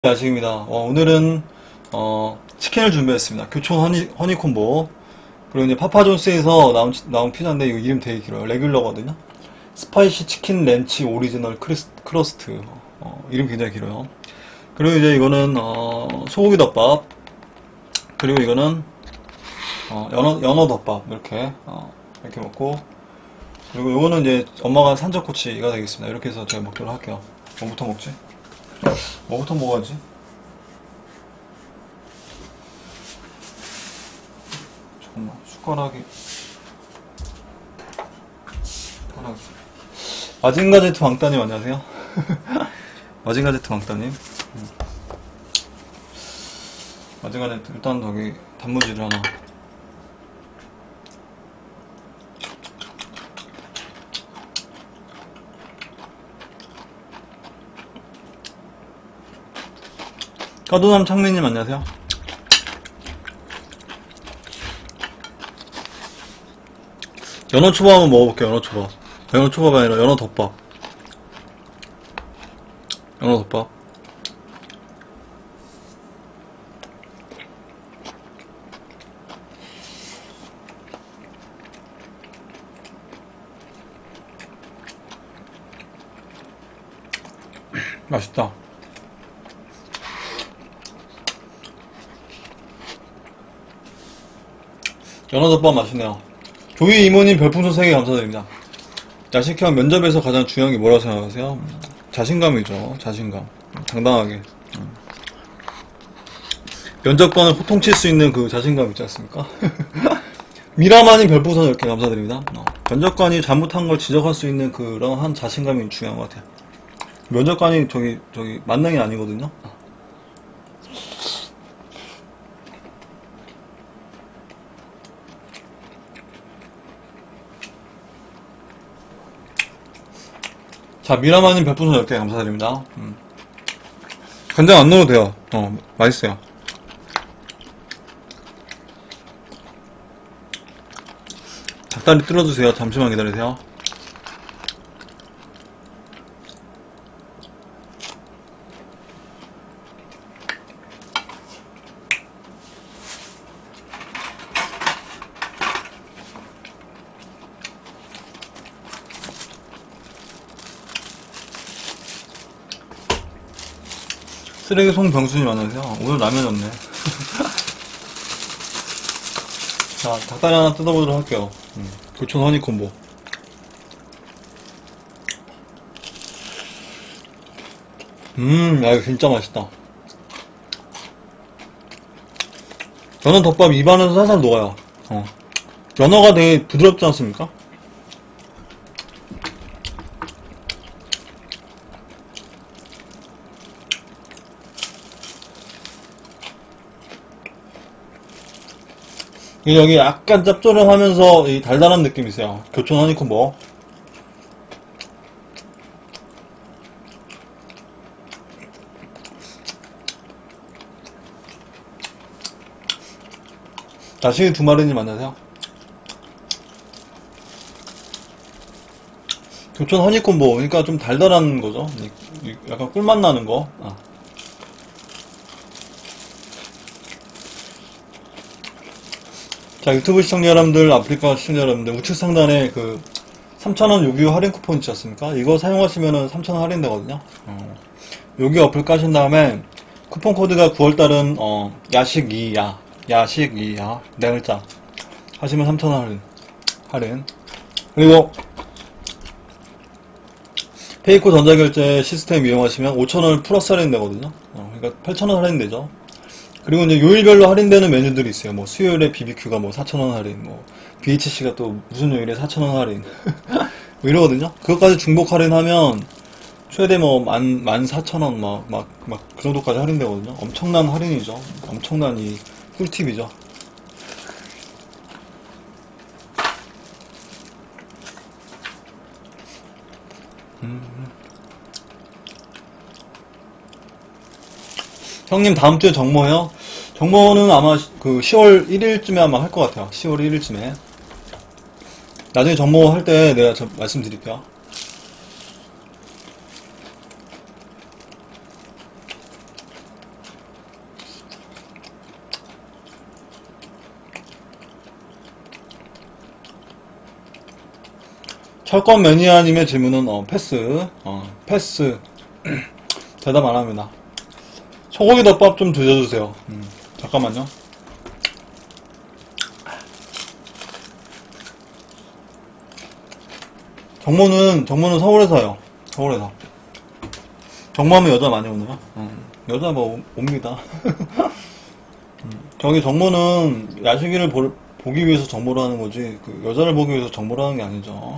야식입니다. 오늘은 치킨을 준비했습니다. 교촌 허니콤보. 그리고 이제 파파존스에서 나온 피자인데 이거 이름 되게 길어요. 레귤러거든요. 스파이시 치킨 렌치 오리지널 크러스트. 이름 굉장히 길어요. 그리고 이제 이거는 소고기 덮밥. 그리고 이거는 연어 덮밥. 이렇게 먹고. 그리고 이거는 이제 엄마가 산적꼬치가 되겠습니다. 이렇게 해서 제가 먹도록 할게요. 뭐부터 먹지? 뭐부터 먹어야지? 잠깐만, 숟가락이. 마징가제트 왕따님 안녕하세요. 마징가제트 왕따님. 마징가제트 일단 저기 단무지를 하나. 까도남 창민님 안녕하세요. 연어초밥 한번 먹어볼게요. 연어초밥. 연어초밥이 아니라 연어덮밥. 연어덮밥. 맛있다. 연어덮밥 맛있네요. 조이 이모님 별풍선 3개 감사드립니다. 야식형 면접에서 가장 중요한 게 뭐라고 생각하세요? 자신감이죠. 자신감. 당당하게. 면접관을 호통칠 수 있는 그 자신감 있지 않습니까? 미라마님 별풍선 이렇게 감사드립니다. 면접관이 잘못한 걸 지적할 수 있는 그런 한 자신감이 중요한 것 같아요. 면접관이 저기 만능이 아니거든요. 자, 미라마님 별풍선 10개 감사드립니다. 간장 안 넣어도 돼요. 맛있어요. 닭다리 뜯어주세요. 잠시만 기다리세요. 쓰레기 송병수님 안녕하세요. 오늘 라면 없네. 자, 닭다리 하나 뜯어보도록 할게요. 교촌 허니콤보. 야, 이거 진짜 맛있다. 연어 덮밥 입안에서 살살 녹아요. 연어가 되게 부드럽지 않습니까? 여기 약간 짭조름하면서 이 달달한 느낌이 있어요. 교촌 허니콤보. 자식이 두 마리님 안녕하세요. 교촌 허니콤보. 그러니까 좀 달달한 거죠. 약간 꿀맛 나는 거. 자, 유튜브 시청자 여러분들, 아프리카 시청자 여러분들, 우측 상단에 그 3,000원 요기 할인 쿠폰 있지 않습니까? 이거 사용하시면은 3,000원 할인되거든요. 요기 어플 까신 다음에 쿠폰 코드가 9월달은 야식2야 야식2야 네 글자 하시면 3,000원 할인. 그리고 페이코 전자결제 시스템 이용하시면 5,000원 플러스 할인되거든요. 그러니까 8,000원 할인되죠. 그리고 이제 요일별로 할인되는 메뉴들이 있어요. 뭐 수요일에 BBQ가 뭐 4,000원 할인, 뭐 BHC가 또 무슨 요일에 4,000원 할인 뭐 이러거든요. 그것까지 중복 할인하면 최대 뭐 14,000원 막 그 정도까지 할인되거든요. 엄청난 할인이죠. 엄청난 이 꿀팁이죠. 형님 다음 주에 정모해요? 정모는 아마 그 10월 1일쯤에 아마 할 것 같아요. 10월 1일쯤에. 나중에 정모할 때 내가 말씀드릴게요. 철권 매니아님의 질문은 패스. 패스. 대답 안 합니다. 소고기 덮밥 좀 드셔주세요. 잠깐만요. 정모는 서울에서요. 서울에서. 정모하면 여자 많이 오나요? 여자 뭐 옵니다. 저기 정모는 야식이를 보기 위해서 정모를 하는 거지, 그 여자를 보기 위해서 정모를 하는 게 아니죠.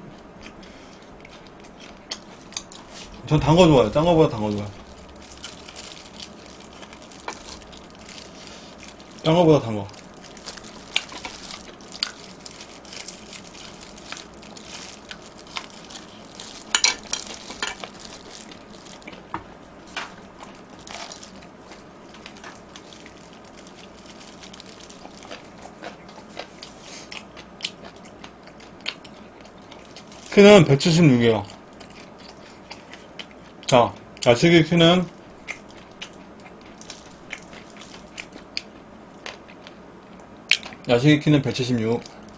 전 단 거 좋아해요. 짠 거보다 단 거 좋아해요. 짠 거보다 단 거. 키는 176이에요. 자, 야식이 키는 야식이 키는 176.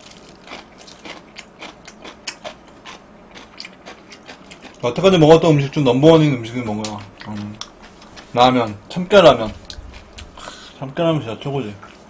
여태까지 먹었던 음식 중 넘버원인 음식은 뭔가요? 라면, 참깨라면. 참깨라면 진짜 최고지.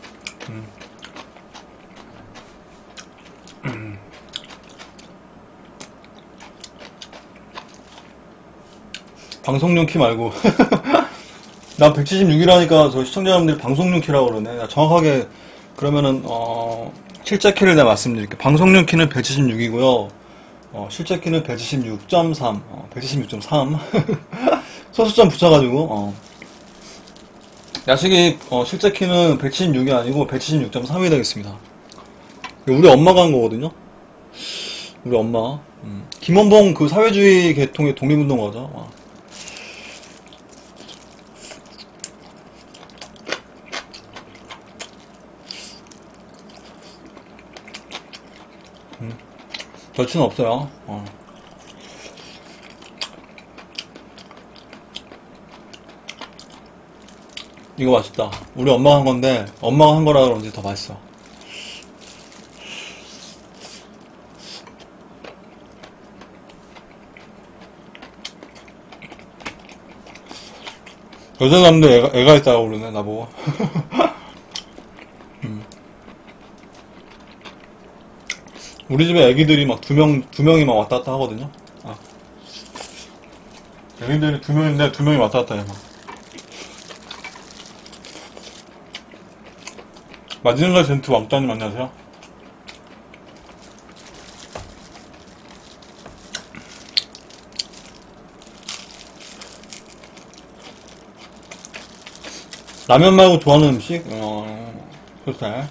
방송용 키 말고. 난 176이라니까 저 시청자 여러분들이 방송용 키라고 그러네. 정확하게 그러면은 실제 키를 내가 말씀드릴게요. 방송용 키는 176이고요. 실제 키는 176.3. 176.3. 소수점 붙여가지고 야식이 실제 키는 176이 아니고 176.3이 되겠습니다. 우리 엄마가 한 거거든요. 우리 엄마. 김원봉 그 사회주의 계통의 독립운동가죠. 여친은 없어요. 이거 맛있다. 우리 엄마가 한 건데 엄마가 한 거라 그런지 더 맛있어. 여자 남자 애가 있다고 그러네 나보고. 우리 집에 애기들이 막 두 명이 막 왔다 갔다 하거든요. 애기들이 2명인데 2명이 왔다 갔다 해, 막. 마지막에 젠트 왕따님 안녕하세요. 라면 말고 좋아하는 음식? 글쎄.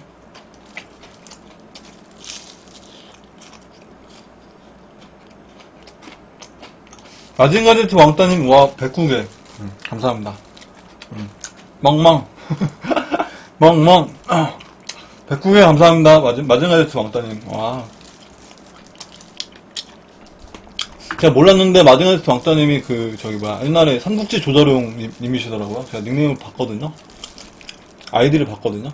마징가제트 왕따님, 와, 109개. 감사합니다. 멍멍. 멍멍. 109개 감사합니다. 마징가제트 왕따님. 와. 제가 몰랐는데, 마징가제트 왕따님이 옛날에 삼국지 조자룡 님이시더라고요. 제가 닉네임을 봤거든요. 아이디를 봤거든요.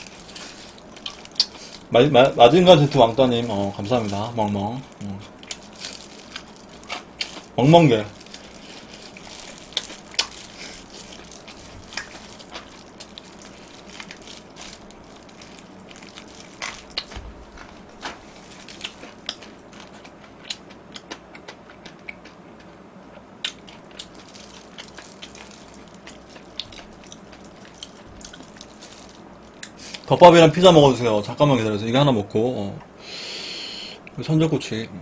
마징가제트 왕따님, 감사합니다. 멍멍. 멍멍개. 덮밥이랑 피자 먹어주세요. 잠깐만 기다려서 이거 하나 먹고 선전꼬치.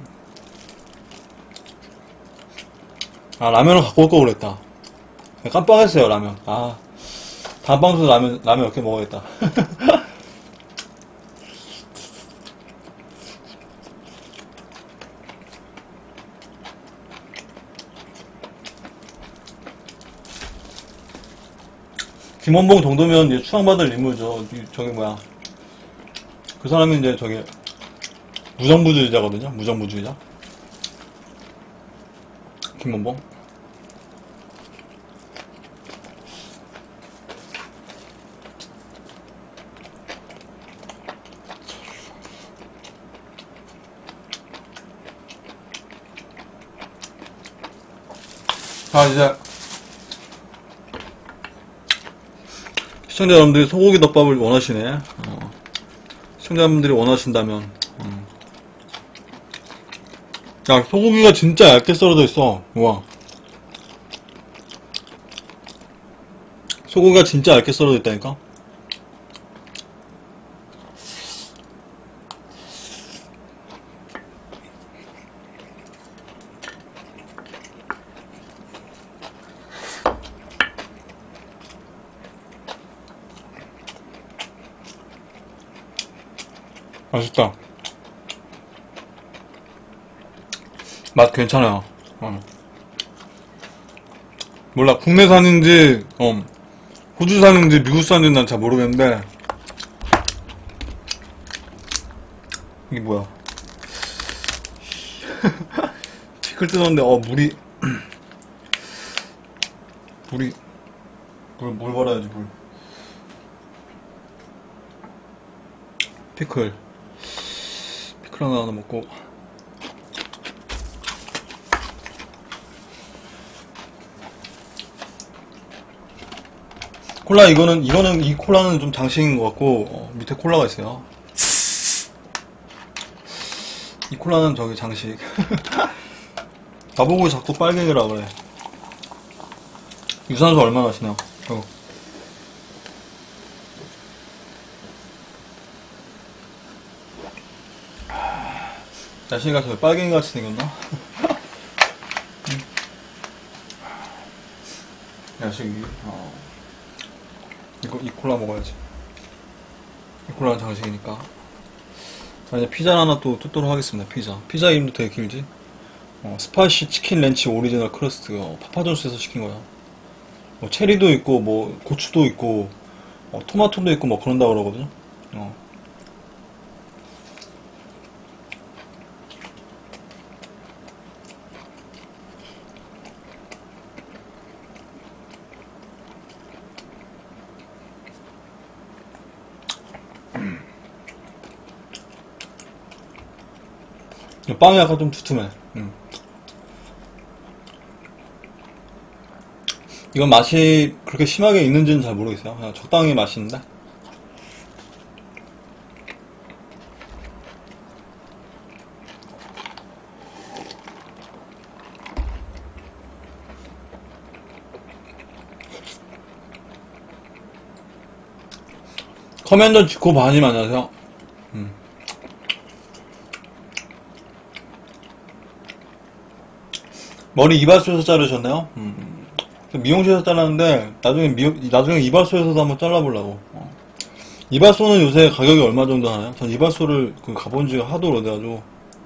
라면을 갖고 올 걸 그랬다. 깜빡했어요. 라면. 다음 방송에서 라면 몇 개 먹어야겠다. 김원봉 정도면 이제 추앙받을 인물이죠. 그 사람이 이제 무정부주의자거든요. 무정부주의자. 김원봉. 자, 이제 시청자 여러분들이 소고기 덮밥을 원하시네. 시청자분들이 원하신다면. 야, 소고기가 진짜 얇게 썰어져 있어. 우와. 소고기가 진짜 얇게 썰어져 있다니까? 맛있다. 맛 괜찮아요. 몰라, 국내산인지 호주산인지 미국산인지 난 잘 모르겠는데, 이게 뭐야. 피클 뜯었는데 물 발라야지. 물. 피클 하나 먹고. 콜라, 이 콜라는 좀 장식인 것 같고, 밑에 콜라가 있어요. 이 콜라는 저기 장식. 나보고 자꾸 빨갱이라 그래. 유산소 얼마나 하시나? 자식이가 저기 빨갱이같이 생겼나? 야식이. 이 콜라 먹어야지. 이 콜라는 장식이니까. 자, 이제 피자 하나 또 뜯도록 하겠습니다. 피자 이름도 되게 길지? 스파이시 치킨 렌치 오리지널 크러스트. 파파존스에서 시킨 거야. 체리도 있고, 고추도 있고, 토마토도 있고, 그런다 그러거든요. 빵이 약간 좀 두툼해. 이건 맛이 그렇게 심하게 있는지는 잘 모르겠어요. 그냥 적당히 맛있는데. 커맨더 지코 바님 안녕하세요. 머리 이발소에서 자르셨나요? 미용실에서 잘랐는데 나중에 이발소에서도 한번 잘라보려고. 이발소는 요새 가격이 얼마 정도 하나요? 전 이발소를 가본 지가 하도 오래돼가지고.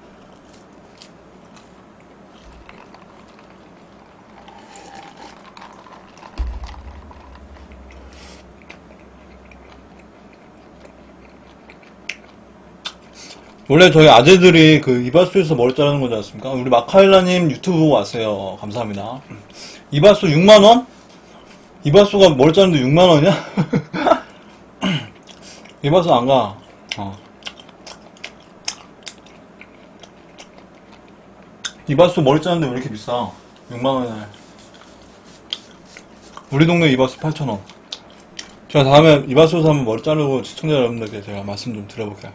원래 저희 아재들이 이발소에서 머리 자르는 거지 않습니까? 우리 마카일라님 유튜브 보고 왔어요. 감사합니다. 이발소 6만원? 이발소가 머리 자르는데 6만원이야? 이발소 안 가. 이발소 머리 자르는데 왜 이렇게 비싸? 6만원이네. 우리 동네 이발소 8,000원. 제가 다음에 이발소에서 한번 머리 자르고 시청자 여러분들께 제가 말씀 좀 드려볼게요.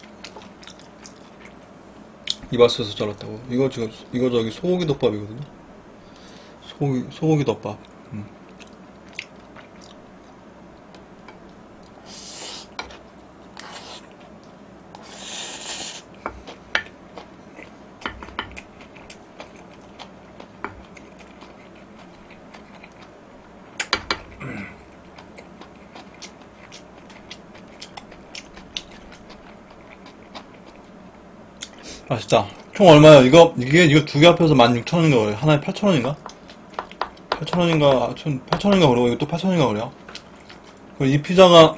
이발소에서 잘랐다고. 이거 저기 소고기 덮밥이거든요. 소고기 덮밥. 맛있다. 총 얼마야? 이거 두 개 합해서 16,000원인가 그래요. 하나에 8,000원인가? 8,000원인가? 8,000원인가 그러고, 이것도 8,000원인가 그래요. 이 피자가,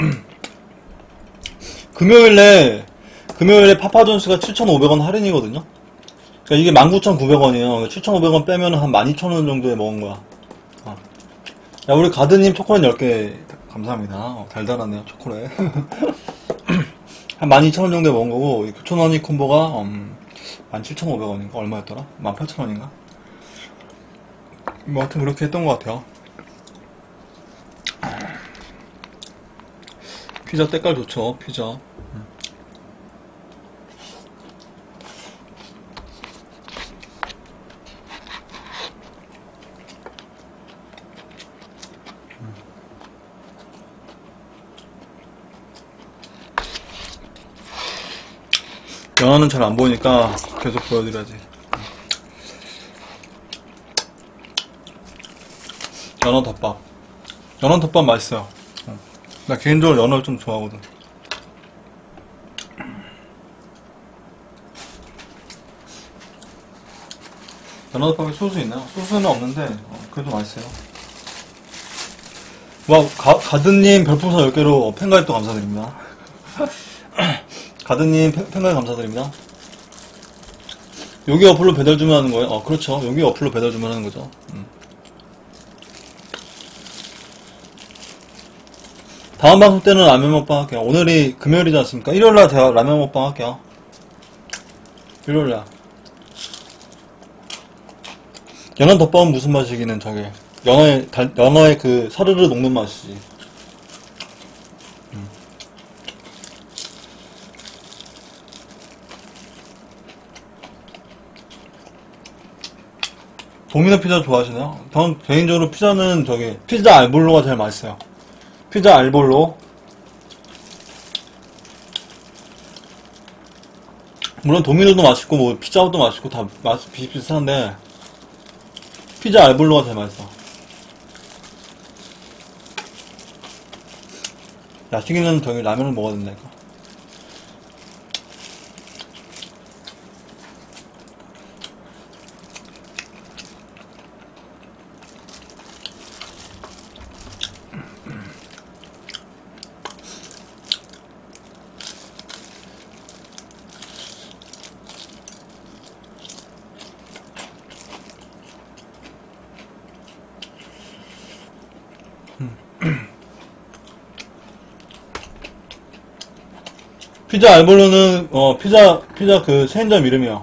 금요일에 파파존스가 7,500원 할인이거든요? 그러니까 이게 19,900원이에요. 7,500원 빼면 한 12,000원 정도에 먹은 거야. 야, 우리 가드님 초콜릿 10개 감사합니다. 달달하네요, 초콜릿. 한 12,000원 정도에 먹은 거고, 이 교촌 허니 콤보가 17,500원인가? 얼마였더라? 18,000원인가? 뭐 하여튼 그렇게 했던 것 같아요. 피자 때깔 좋죠, 피자. 연어는 잘 안 보이니까 계속 보여드려야지. 연어 덮밥. 연어 덮밥 맛있어요. 나 개인적으로 연어를 좀 좋아하거든. 연어 덮밥에 소스 있나요? 소스는 없는데 그래도 맛있어요. 와, 가드님 별풍선 10개로 팬가입도 감사드립니다. 가드님 팬가입 감사드립니다. 여기 어플로 배달 주문하는 거예요? 그렇죠. 여기 어플로 배달 주문하는 거죠. 다음 방송 때는 라면 먹방 할게요. 오늘이 금요일이지 않습니까? 일요일날 제가 라면 먹방 할게요. 일요일날. 연어 덮밥은 무슨 맛이기는 저게. 연어의 그 사르르 녹는 맛이지. 도미노 피자 좋아하시나요? 전 개인적으로 피자는 저기 피자 알볼로가 제일 맛있어요. 피자 알볼로. 물론 도미노도 맛있고 뭐 피자도 맛있고 다 맛이 비슷비슷한데 피자 알볼로가 제일 맛있어. 야식이는 저기 라면을 먹어야 된다니까. 피자 알볼로는 피자 그 체인점 이름이야.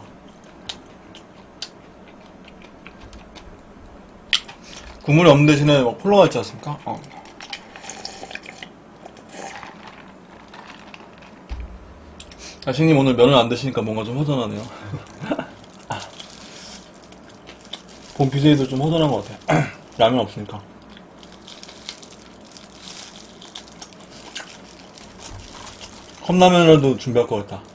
국물이 없는 대신에 콜라가 있지 않습니까? 야식님 오늘 면을 안 드시니까 뭔가 좀 허전하네요. 본 BJ도 좀 허전한 것 같아. 라면 없으니까. 컵라면이라도 준비할 것 같다.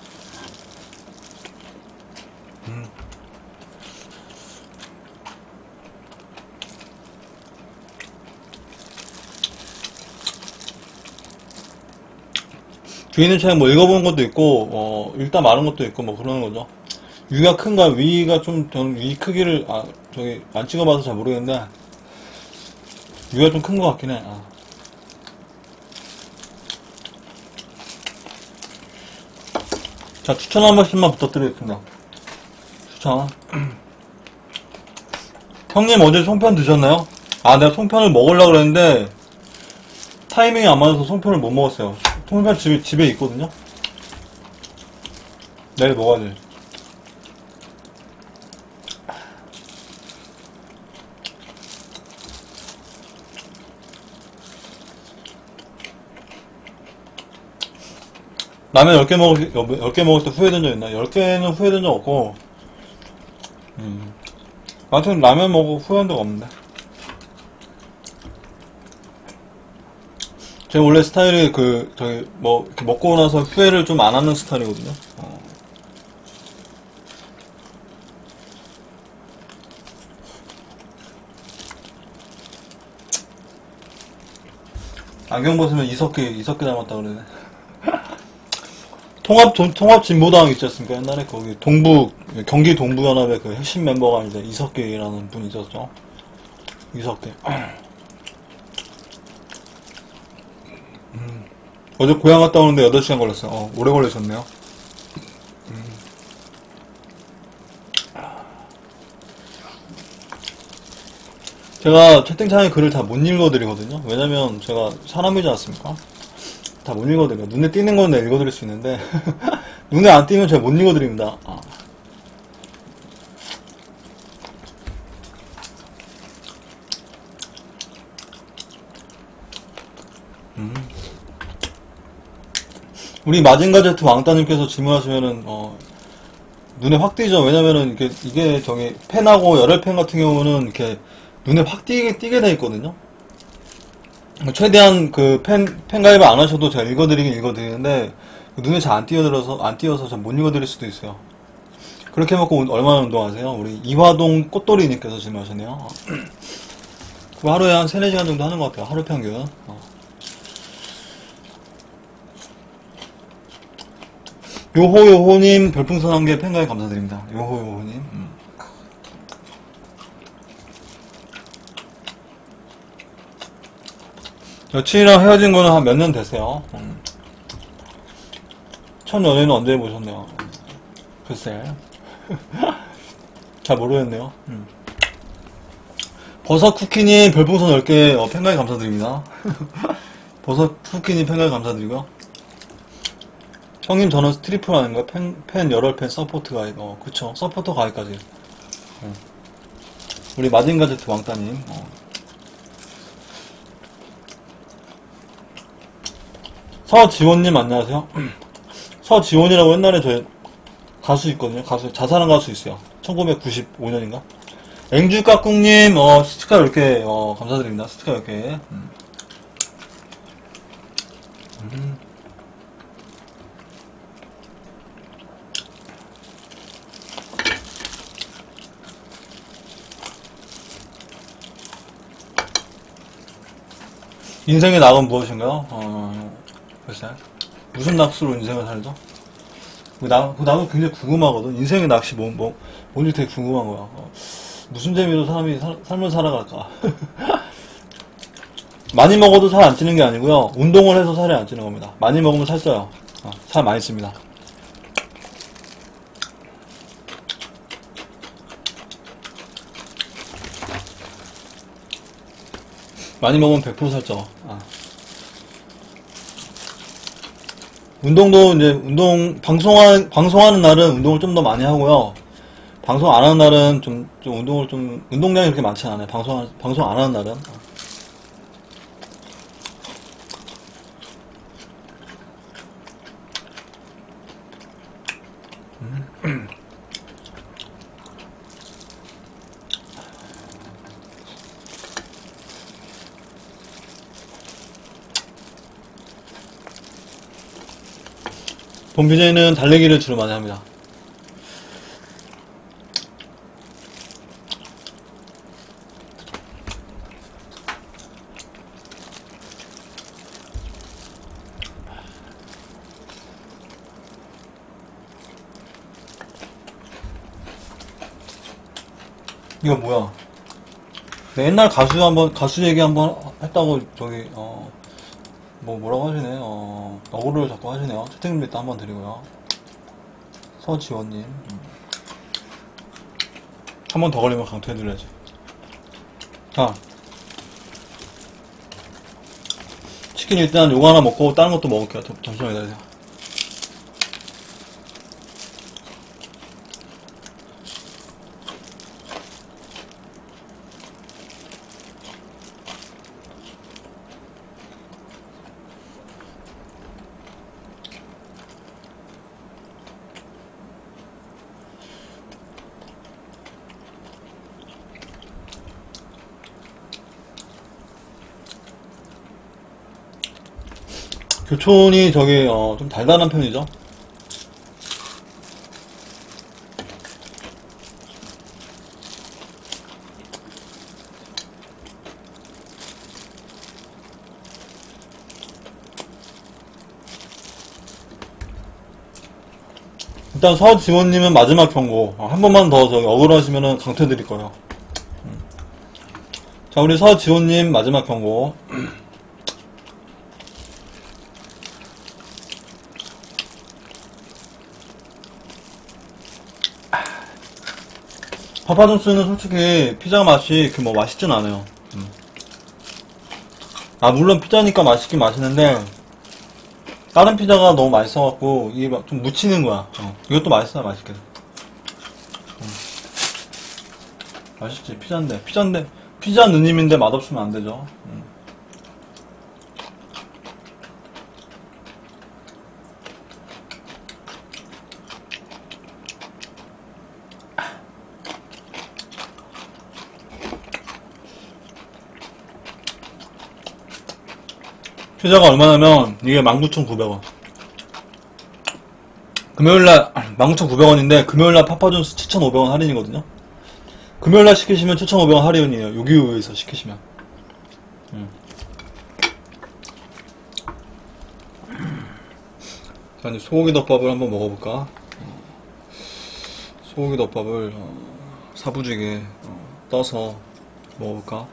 뒤에 있는 책은 뭐 읽어본 것도 있고, 읽다 마른 것도 있고, 뭐 그러는 거죠. 위가 큰가, 위가 좀, 저는 위 크기를, 안 찍어봐서 잘 모르겠는데, 위가 좀 큰 것 같긴 해. 자, 추천 한 번씩만 부탁드리겠습니다. 추천. 형님 어제 송편 드셨나요? 내가 송편을 먹으려고 그랬는데 타이밍이 안 맞아서 송편을 못 먹었어요. 송편 집에 있거든요? 내일 먹어야지. 라면 10개 먹을 때 후회된 적 있나? 10개는 후회된 적 없고, 아무튼 라면 먹고 후회한 적 없는데. 제 원래 스타일이 이렇게 먹고 나서 후회를 좀 안 하는 스타일이거든요. 안경 벗으면 이석기 닮았다 그러네. 통합진보당 있지 않습니까? 옛날에 거기 경기 동부연합의 그 핵심 멤버가 이제 이석기라는 분이 있었죠. 이석기. 어제 고향 갔다 오는데 8시간 걸렸어요. 오래 걸리셨네요. 제가 채팅창에 글을 다 못 읽어드리거든요. 왜냐면 제가 사람이지 않습니까? 다 못 읽어드려요. 눈에 띄는 건 내가 읽어드릴 수 있는데 눈에 안 띄면 제가 못 읽어드립니다. 음. 우리 마징가제트 왕따님께서 질문하시면은 눈에 확 띄죠. 왜냐면은 이게 저기 펜하고 열혈펜 같은 경우는 이렇게 눈에 확 띄게 돼 있거든요. 최대한 그 펜 가입을 안 하셔도 제가 읽어드리긴 읽어드리는데 눈에 잘 안 띄어서 잘 못 읽어드릴 수도 있어요. 그렇게 해놓고 얼마나 운동하세요? 우리 이화동 꽃돌이님께서 질문하셨네요. 그 하루에 한 3-4시간 정도 하는 것 같아요. 하루 평균. 요호요호님 별풍선 1개 팬가입 감사드립니다. 요호요호님. 여친이랑 헤어진 거는 한 몇 년 됐어요. 첫 연애는 언제 보셨네요. 글쎄. 잘 모르겠네요. 버섯쿠키님 별풍선 10개 팬가입 감사드립니다. 버섯쿠키님 팬가입 감사드리고요. 형님 저는 스트리플 아닌가요? 팬 열혈팬 서포트 가입. 그쵸. 서포터 가입까지. 우리 마징가제트 왕따님. 서지원님 안녕하세요. 서지원이라고 옛날에 저희 가수 있거든요. 자살한 가수 있어요. 1995년인가? 앵주깍꿍님 스티커 이렇게 감사드립니다. 스티커 이렇게. 인생의 낙은 무엇인가요? 글쎄. 무슨 낚시로 인생을 살죠? 나도 굉장히 궁금하거든. 인생의 낚시 뭔지 되게 궁금한 거야. 무슨 재미로 사람이 삶을 살아갈까? 많이 먹어도 살 안 찌는 게 아니고요. 운동을 해서 살이 안 찌는 겁니다. 많이 먹으면 살 쪄요. 살 많이 찝니다. 많이 먹으면 100% 살쪄. 운동도 이제 방송하는 날은 운동을 좀 더 많이 하고요. 방송 안 하는 날은 좀 운동량이 그렇게 많지 않아요. 방송 안 하는 날은. 봄비제는 달리기를 주로 많이 합니다. 이거 뭐야? 내 옛날 가수 얘기 한번 했다고 저기 뭐라고 하시네. 어그로를 자꾸 하시네요. 채팅 리스트 한번 드리고요. 서지원님. 한 번 더 걸리면 강퇴해드려야지. 자. 치킨 일단 요거 하나 먹고 다른 것도 먹을게요. 잠시만 기다리세요. 교촌이 저기 좀 달달한 편이죠. 일단 서지원님은 마지막 경고. 한 번만 더 저기 억울하시면은 강퇴 드릴 거예요. 자, 우리 서지원님 마지막 경고. 파파존스는 솔직히 피자 맛이 뭐 맛있진 않아요. 물론 피자니까 맛있긴 맛있는데 다른 피자가 너무 맛있어갖고 이게 막 좀 묻히는 거야. 이것도 맛있어요. 맛있게. 맛있지. 피자 누님인데 맛없으면 안 되죠. 최저가 얼마냐면 이게 19,900원. 금요일날 19,900원인데 금요일날 파파존스 7,500원 할인이거든요. 금요일날 시키시면 7,500원 할인이에요. 요기요에서 시키시면. 자, 이제 소고기 덮밥을 한번 먹어볼까? 소고기 덮밥을 사부지게 떠서 먹어볼까?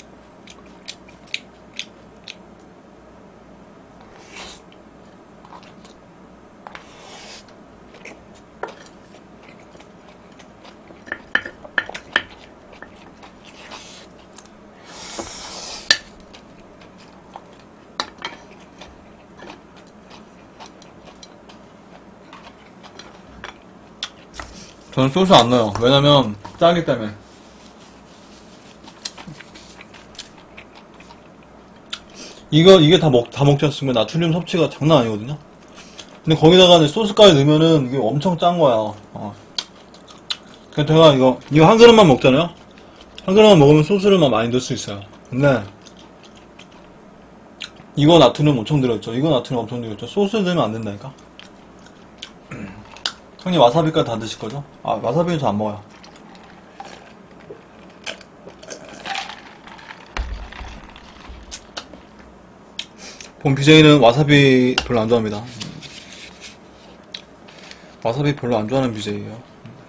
저는 소스 안 넣어요. 왜냐면 짜기 때문에. 이게 다 먹지 않습니까? 나트륨 섭취가 장난 아니거든요. 근데 거기다가 이제 소스까지 넣으면은 이게 엄청 짠 거야. 그래서 제가 이거 한 그릇만 먹잖아요. 한 그릇만 먹으면 소스를 많이 넣을 수 있어요. 근데 이거 나트륨 엄청 들어있죠. 이거 나트륨 엄청 들어있죠. 소스 넣으면 안 된다니까. 형님 와사비까지 다 드실 거죠? 아, 와사비는 저 안 먹어요. 본 BJ는 와사비 별로 안 좋아합니다. 와사비 별로 안 좋아하는 BJ예요.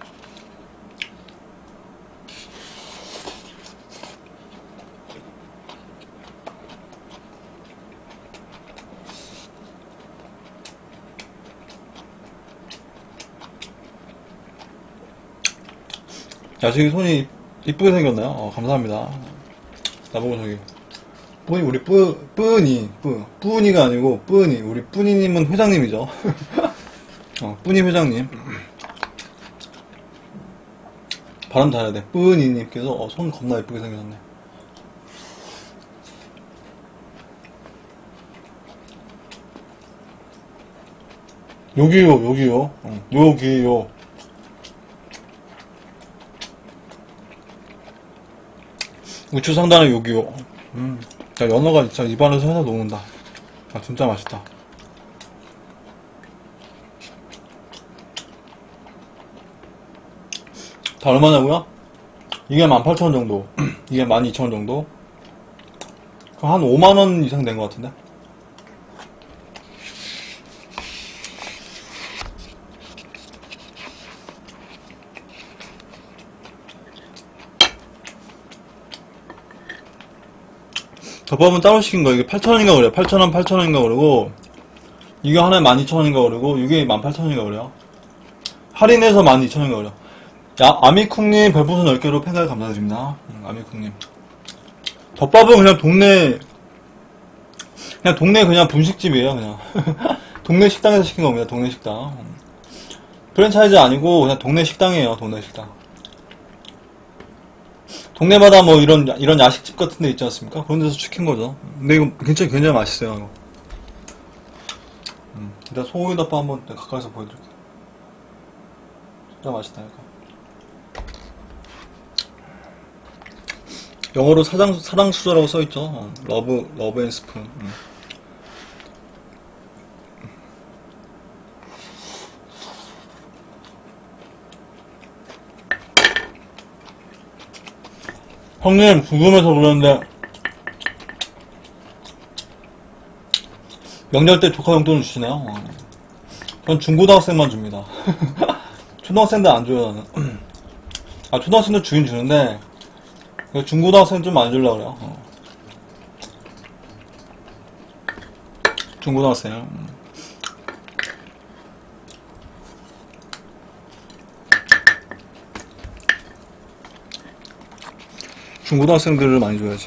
야식이 손이 이쁘게 생겼나요? 감사합니다. 나보고 저기 우리 뿌니가 아니고 뿌니, 우리 뿌니님은 회장님이죠. 뿌니 회장님. 발음 잘해야 돼. 뿌니님께서 손 겁나 이쁘게 생겼네. 여기요. 우추 상단에 여기요. 야, 연어가 진짜 입안에서 해서 녹는다. 아, 진짜 맛있다. 다 얼마냐고요? 이게 18,000원 정도. 이게 12,000원 정도. 한 5만원 이상 된 것 같은데? 덮밥은 따로 시킨 거. 이게 8,000원인가 그래요. 8,000원, 8,000원인가 그러고, 이게 하나에 12,000원인가 그러고, 이게 18,000원인가 그래요. 할인해서 12,000원인가 그래요. 야, 아미쿵님 별풍선 10개로 팬가입 감사드립니다. 아미쿵님. 덮밥은 그냥 동네 그냥 분식집이에요, 그냥. 동네 식당에서 시킨 겁니다, 동네 식당. 프랜차이즈 아니고, 그냥 동네 식당이에요, 동네 식당. 동네마다 뭐 이런 야식집 같은 데 있지 않습니까? 그런 데서 시킨 거죠. 근데 이거 굉장히 맛있어요, 이거. 일단 소고기 덮밥 한번 가까이서 보여드릴게요. 진짜 맛있다니까. 영어로 사랑수저라고 써있죠. 러브 앤 스푼. 형님, 궁금해서 그러는데, 명절 때 조카 용돈을 주시나요? 전 중고등학생만 줍니다. 초등학생들 안 줘요, 나는. 아, 초등학생들 주긴 주는데, 중고등학생 좀 많이 주려고 그래요. 중고등학생. 중고등학생들을 많이 줘야지.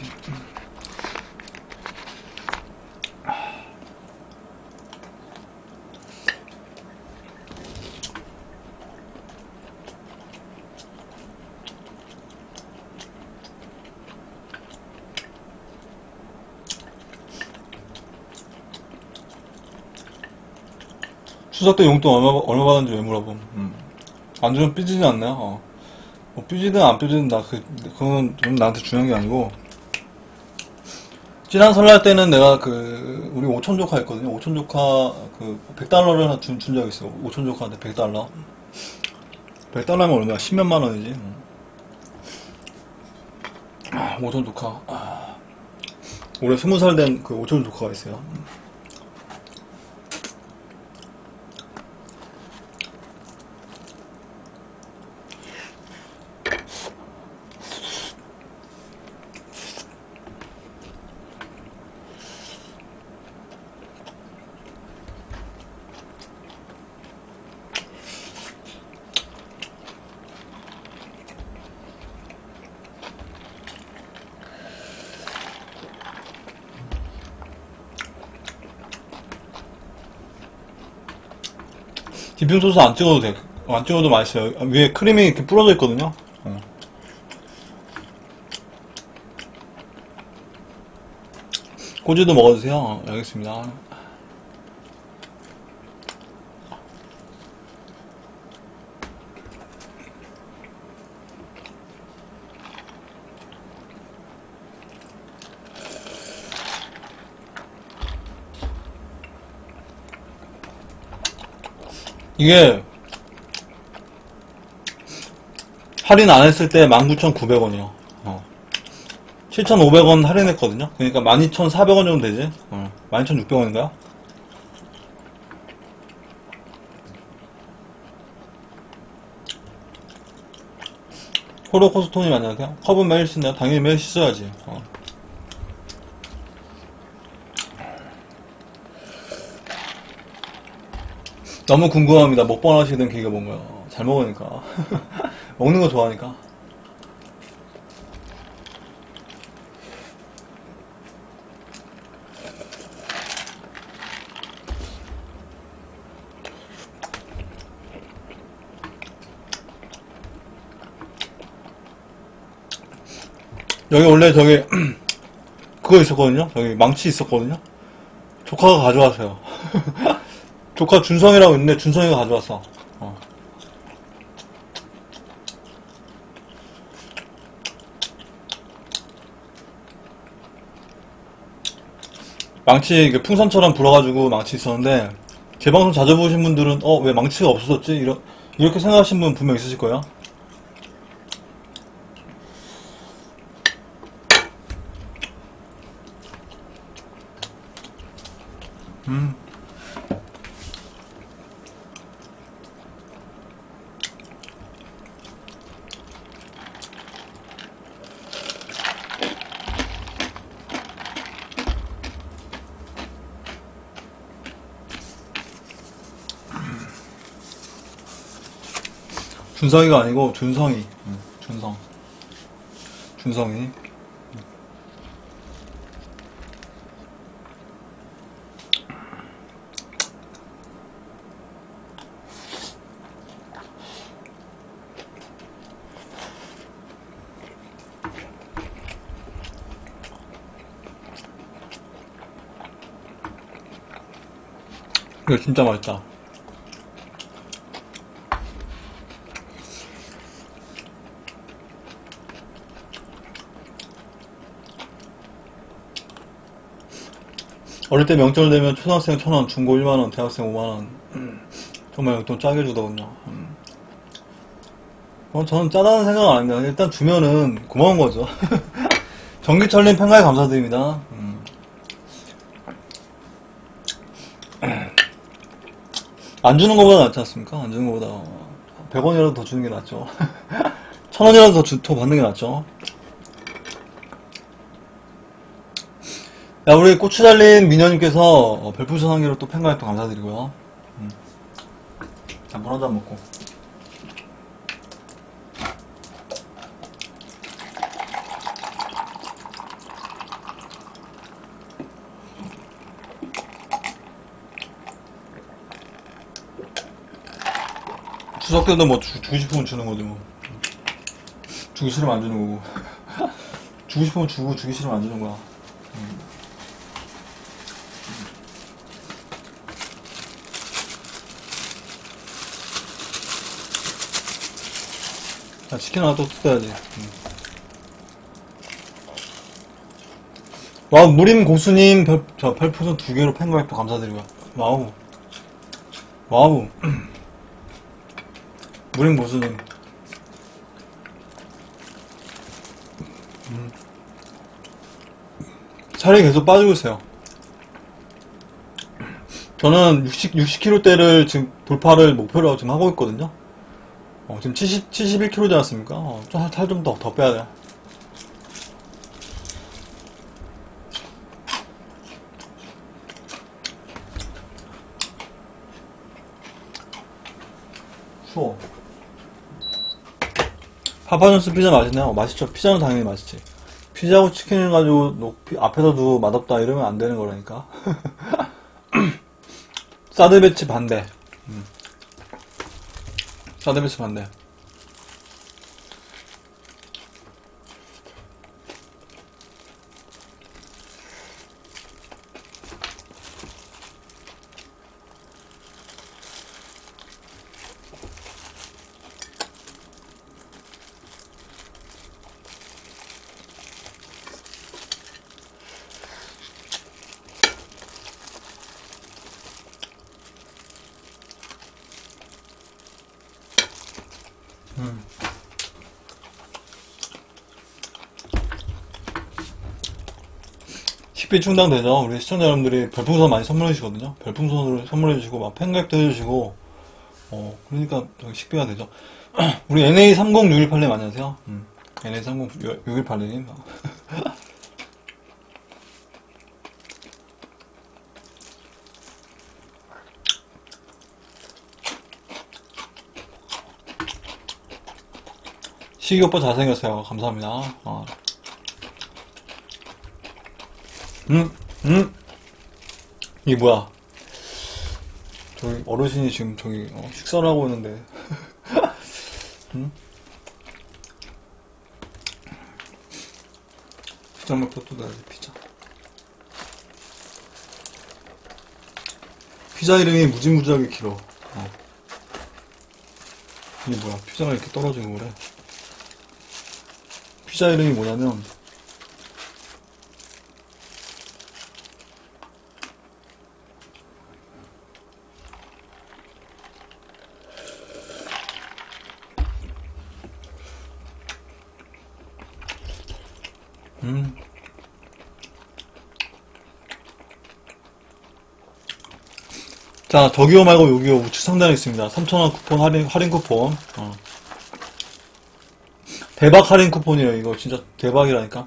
추석 때 용돈 얼마 받았는지 왜 물어봄. 안 주면 삐지지 않나요? 뭐 삐지든 안 삐지든 그건 좀 나한테 중요한 게 아니고, 지난 설날 때는 내가 우리 우리 5천 조카 있거든요. 5천 조카, 그, 100달러를 준 적이 있어요. 5천 조카한테 100달러. 100달러면 얼마야? 10몇만 원이지. 5천 조카. 올해 20살 된 그 5천 조카가 있어요. 디핑 소스 안 찍어도 돼. 안 찍어도 맛있어요. 위에 크림이 이렇게 뿌려져 있거든요. 꼬지도 먹어주세요. 알겠습니다. 이게 할인 안 했을 때 19,900원이요. 7,500원 할인했거든요. 그러니까 12,400원 정도 되지. 12,600원인가요? 호로코스톤이 안녕하세요. 컵은 매일 씻나요? 당연히 매일 씻어야지. 너무 궁금합니다. 먹방 하시게 된 계기가 뭔가요? 잘 먹으니까. 먹는 거 좋아하니까. 여기 원래 저기 그거 있었거든요. 여기 망치 있었거든요. 조카가 가져왔어요. 조카 준성이라고 있는데 준성이가 가져왔어. 망치 이게 풍선처럼 불어가지고 망치 있었는데 제 방송 자주 보신 분들은 왜 망치가 없어졌지? 이렇게 생각하신 분 분명 있으실 거예요. 준성이가 아니고 준성이. 준성이. 이거 진짜 맛있다. 어릴 때 명절 되면 초등학생 1,000원, 중고 1만원, 대학생 5만원. 정말 용돈 짜게 주더군요. 저는 짜다는 생각 안 합니다. 일단 주면은 고마운 거죠. 전기철님 팬가에 감사드립니다. 안 주는 것보다 낫지 않습니까? 안 주는 것보다 100원이라도 더 주는 게 낫죠. 1,000원이라도 더 받는 게 낫죠. 야, 우리 고추 달린 미녀님께서 별풍선 한 개로 또 팬가에 또 감사드리고요. 물 한 잔 먹고. 추석 때도 뭐 주고 싶으면 주는 거지 뭐. 주기 싫으면 안 주는 거고. 주고 싶으면 주고 주기 싫으면 안 주는 거야. 자, 치킨 하나 또 뜯어야지. 와, 무림 고수님, 저 별풍선 2개로 팬가입도 감사드리고요. 와우. 와우. 무림 고수님. 살이 계속 빠지고 있어요. 저는 60kg대를 지금 돌파를 목표로 지금 하고 있거든요. 지금 71kg 지 않았습니까? 살 좀 더 빼야 돼요. 추워. 파파존스 피자 맛있네요. 맛있죠. 피자는 당연히 맛있지. 피자하고 치킨을 가지고 앞에다 두고 맛없다 이러면 안 되는 거라니까. 사드배치 반대. 사드배치 반대. 식비 충당되죠. 우리 시청자 여러분들이 별풍선 많이 선물해 주시거든요. 별풍선으로 선물해 주시고 막 팬가입도 해주시고 그러니까 식비가 되죠. 우리 NA30618님 안녕하세요. NA30618님 시기 오빠 잘생겼어요. 감사합니다. 이게 뭐야? 저기 어르신이 지금 저기 식사를 하고 있는데. 피자 먹고 또 나야지 피자. 피자 이름이 무지무지하게 길어. 이게 뭐야? 피자가 이렇게 떨어지고 그래. 피자 이름이 뭐냐면 자, 저기요 말고 여기요 우측 상단에 있습니다. 3,000원 쿠폰 할인 쿠폰. 대박 할인 쿠폰이에요. 이거 진짜 대박이라니까.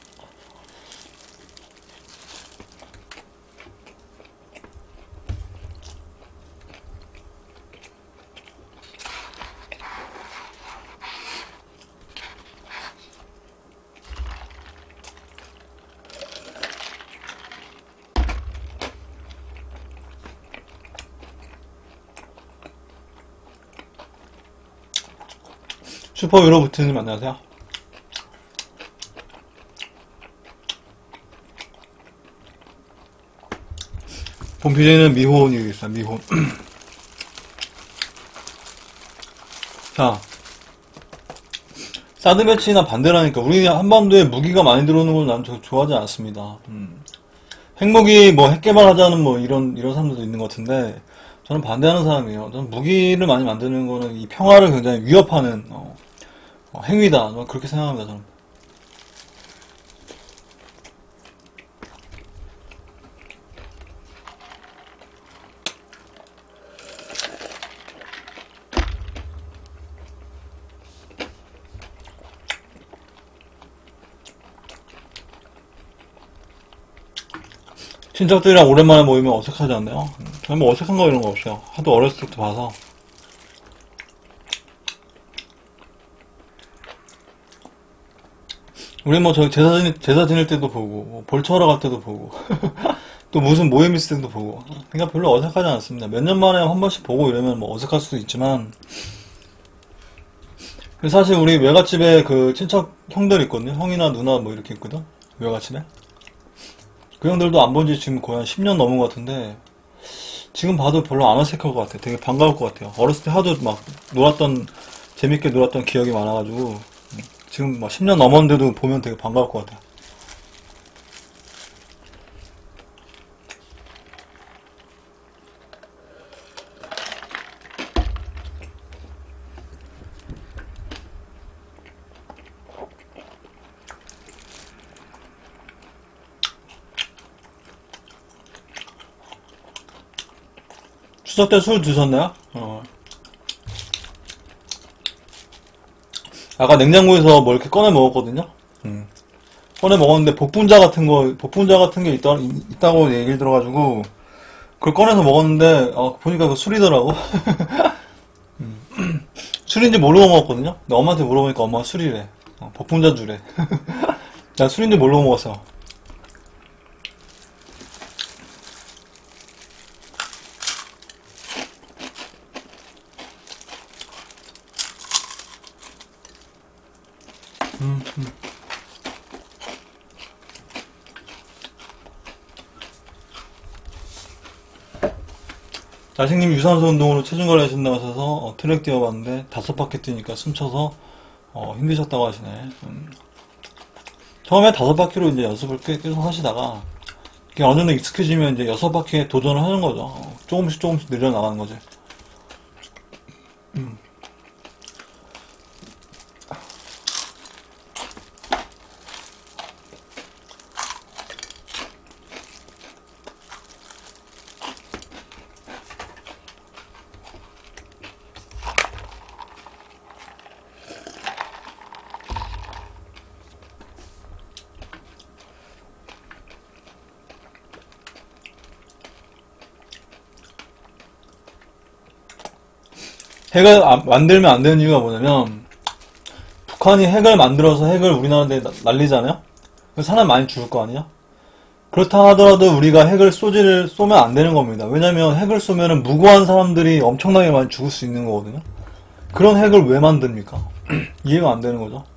슈퍼 유로부트님 안녕하세요. 본피디는 미혼이 있어요. 미혼. 자, 사드 배치나 반대라니까. 우리 한반도에 무기가 많이 들어오는 걸 난 좋아하지 않습니다. 핵무기 핵 개발하자는 이런 사람들도 있는 것 같은데 저는 반대하는 사람이에요. 저는 무기를 많이 만드는 거는 이 평화를 굉장히 위협하는 행위다. 그렇게 생각합니다. 저는. 친척들이랑 오랜만에 모이면 어색하지 않나요? 저는 어색한 거 이런 거 없어요. 하도 어렸을 때부터 봐서. 우리 저기 제사 지낼 때도 보고, 볼처하러 갈 때도 보고, 또 무슨 모임 있을 때도 보고. 그러니까 별로 어색하지 않습니다. 몇 년 만에 한 번씩 보고 이러면 어색할 수도 있지만, 사실 우리 외갓집에 그 친척 형들 있거든요. 형이나 누나 이렇게 있거든. 외갓집에. 그 형들도 안 본 지 지금 거의 한 10년 넘은 것 같은데, 지금 봐도 별로 안 어색할 것 같아요. 되게 반가울 것 같아요. 어렸을 때 하도 재밌게 놀았던 기억이 많아가지고, 지금 10년 넘었는데도 보면 되게 반가울 것 같아요. 추석 때 술 드셨나요? 아까 냉장고에서 뭐 이렇게 꺼내 먹었거든요. 꺼내 먹었는데 복분자 같은 게 있다고 얘기를 들어가지고 그걸 꺼내서 먹었는데 보니까 그 술이더라고. 술인지 모르고 먹었거든요. 근데 엄마한테 물어보니까 엄마가 술이래. 복분자 주래. 난 술인지 모르고 먹었어. 자식님 유산소 운동으로 체중 관리 하신다고 하셔서 트랙 뛰어봤는데 5바퀴 뛰니까 숨차서 힘드셨다고 하시네. 처음에 5바퀴로 이제 연습을 계속 하시다가 이게 어느 정도 익숙해지면 이제 6바퀴에 도전을 하는 거죠. 조금씩 늘려나가는 거지. 핵을 만들면 안 되는 이유가 뭐냐면 북한이 핵을 만들어서 핵을 우리나라에 날리잖아요. 그래서 사람 많이 죽을 거 아니야? 그렇다 하더라도 우리가 핵을 쏘면 안 되는 겁니다. 왜냐면 핵을 쏘면은 무고한 사람들이 엄청나게 많이 죽을 수 있는 거거든요. 그런 핵을 왜 만듭니까? 이해가 안 되는 거죠.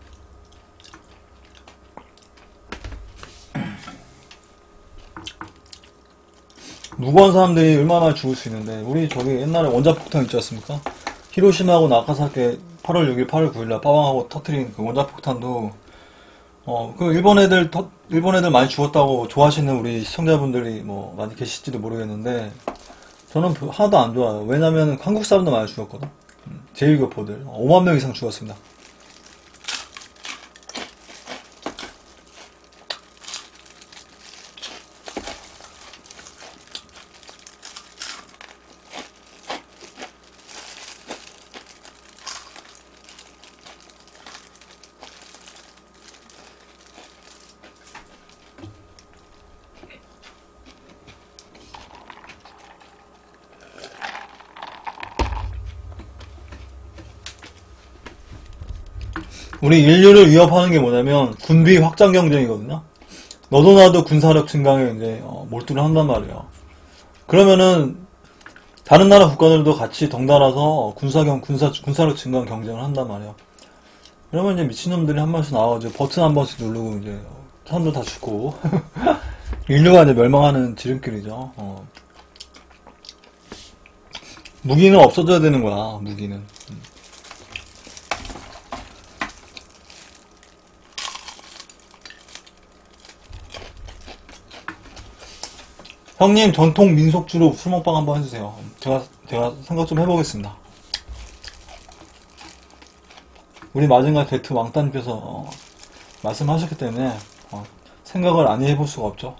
무고한 사람들이 얼마나 죽을 수 있는데 우리 저기 옛날에 원자폭탄 있지 않습니까? 히로시마하고 나가사키 8월 6일, 8월 9일날 빠방하고 터트린 그 원자폭탄도 그 일본 애들 많이 죽었다고 좋아하시는 우리 시청자분들이 뭐 많이 계실지도 모르겠는데 저는 하나도 안 좋아요. 왜냐면 한국 사람도 많이 죽었거든. 제1교포들 5만 명 이상 죽었습니다. 우리 인류를 위협하는 게 뭐냐면 군비 확장 경쟁이거든요. 너도 나도 군사력 증강에 이제 몰두를 한단 말이에요. 그러면은 다른 나라 국가들도 같이 덩달아서 군사력 증강 경쟁을 한단 말이에요. 그러면 이제 미친놈들이 한 번씩 나와가지고 버튼 한 번씩 누르고 이제 사람들 다 죽고 인류가 이제 멸망하는 지름길이죠. 무기는 없어져야 되는 거야. 무기는. 형님 전통 민속주로 술 먹방 한번 해주세요. 제가 생각 좀 해보겠습니다. 우리 마징가 게트 왕따님께서 말씀하셨기 때문에 생각을 안 해볼 수가 없죠.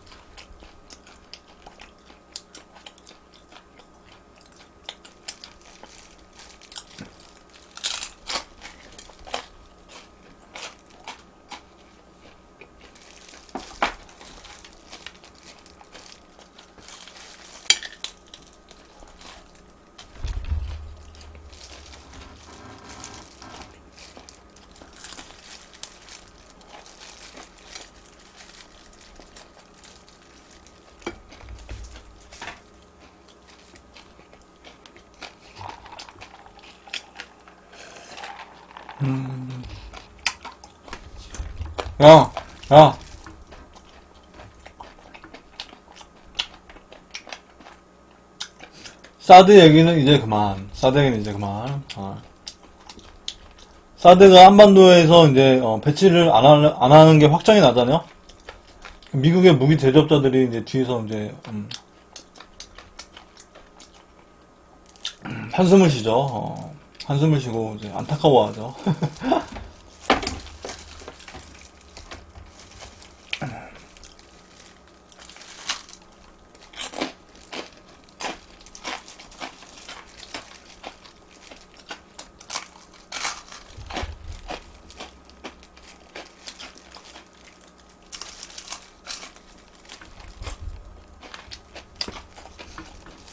야. 사드 얘기는 이제 그만. 사드가 한반도에서 이제 배치를 안 하는 게 확정이 나잖아요. 미국의 무기 제조업자들이 이제 뒤에서 이제 한숨을 쉬죠. 한숨을 쉬고 이제 안타까워하죠.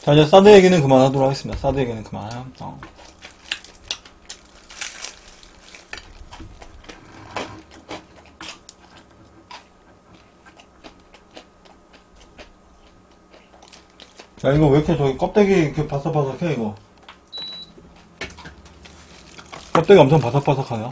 자, 이제 사드 얘기는 그만하도록 하겠습니다. 사드 얘기는 그만. 야, 이거 왜 이렇게 저기 껍데기 이렇게 바삭바삭해, 이거? 껍데기 엄청 바삭바삭하네요.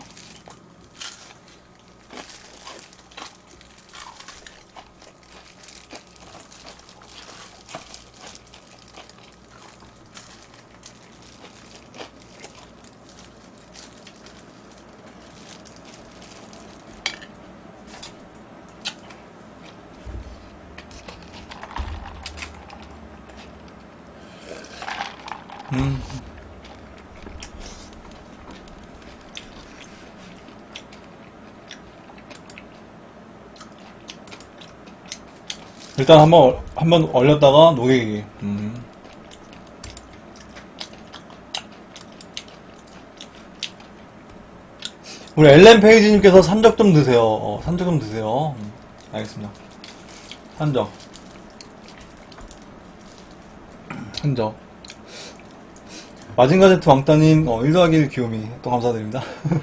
일단 한번 얼렸다가 녹이기. 우리 엘렌 페이지님께서 산적 좀 드세요. 산적 좀 드세요. 알겠습니다. 산적. 산적. 마징가 제트 왕따님, 1 더하기 1 귀요미. 또 감사드립니다.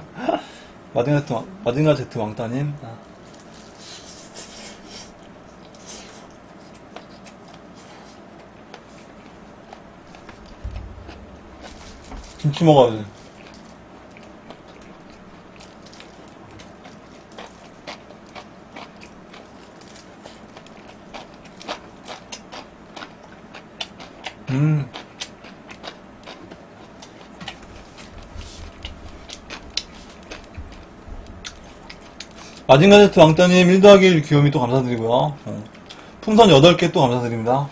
마징가 제트 왕따님. 김치 먹어야지. 마징가제트 왕따님 1 더하기 1 귀요미 또 감사드리고요. 풍선 8개 또 감사드립니다.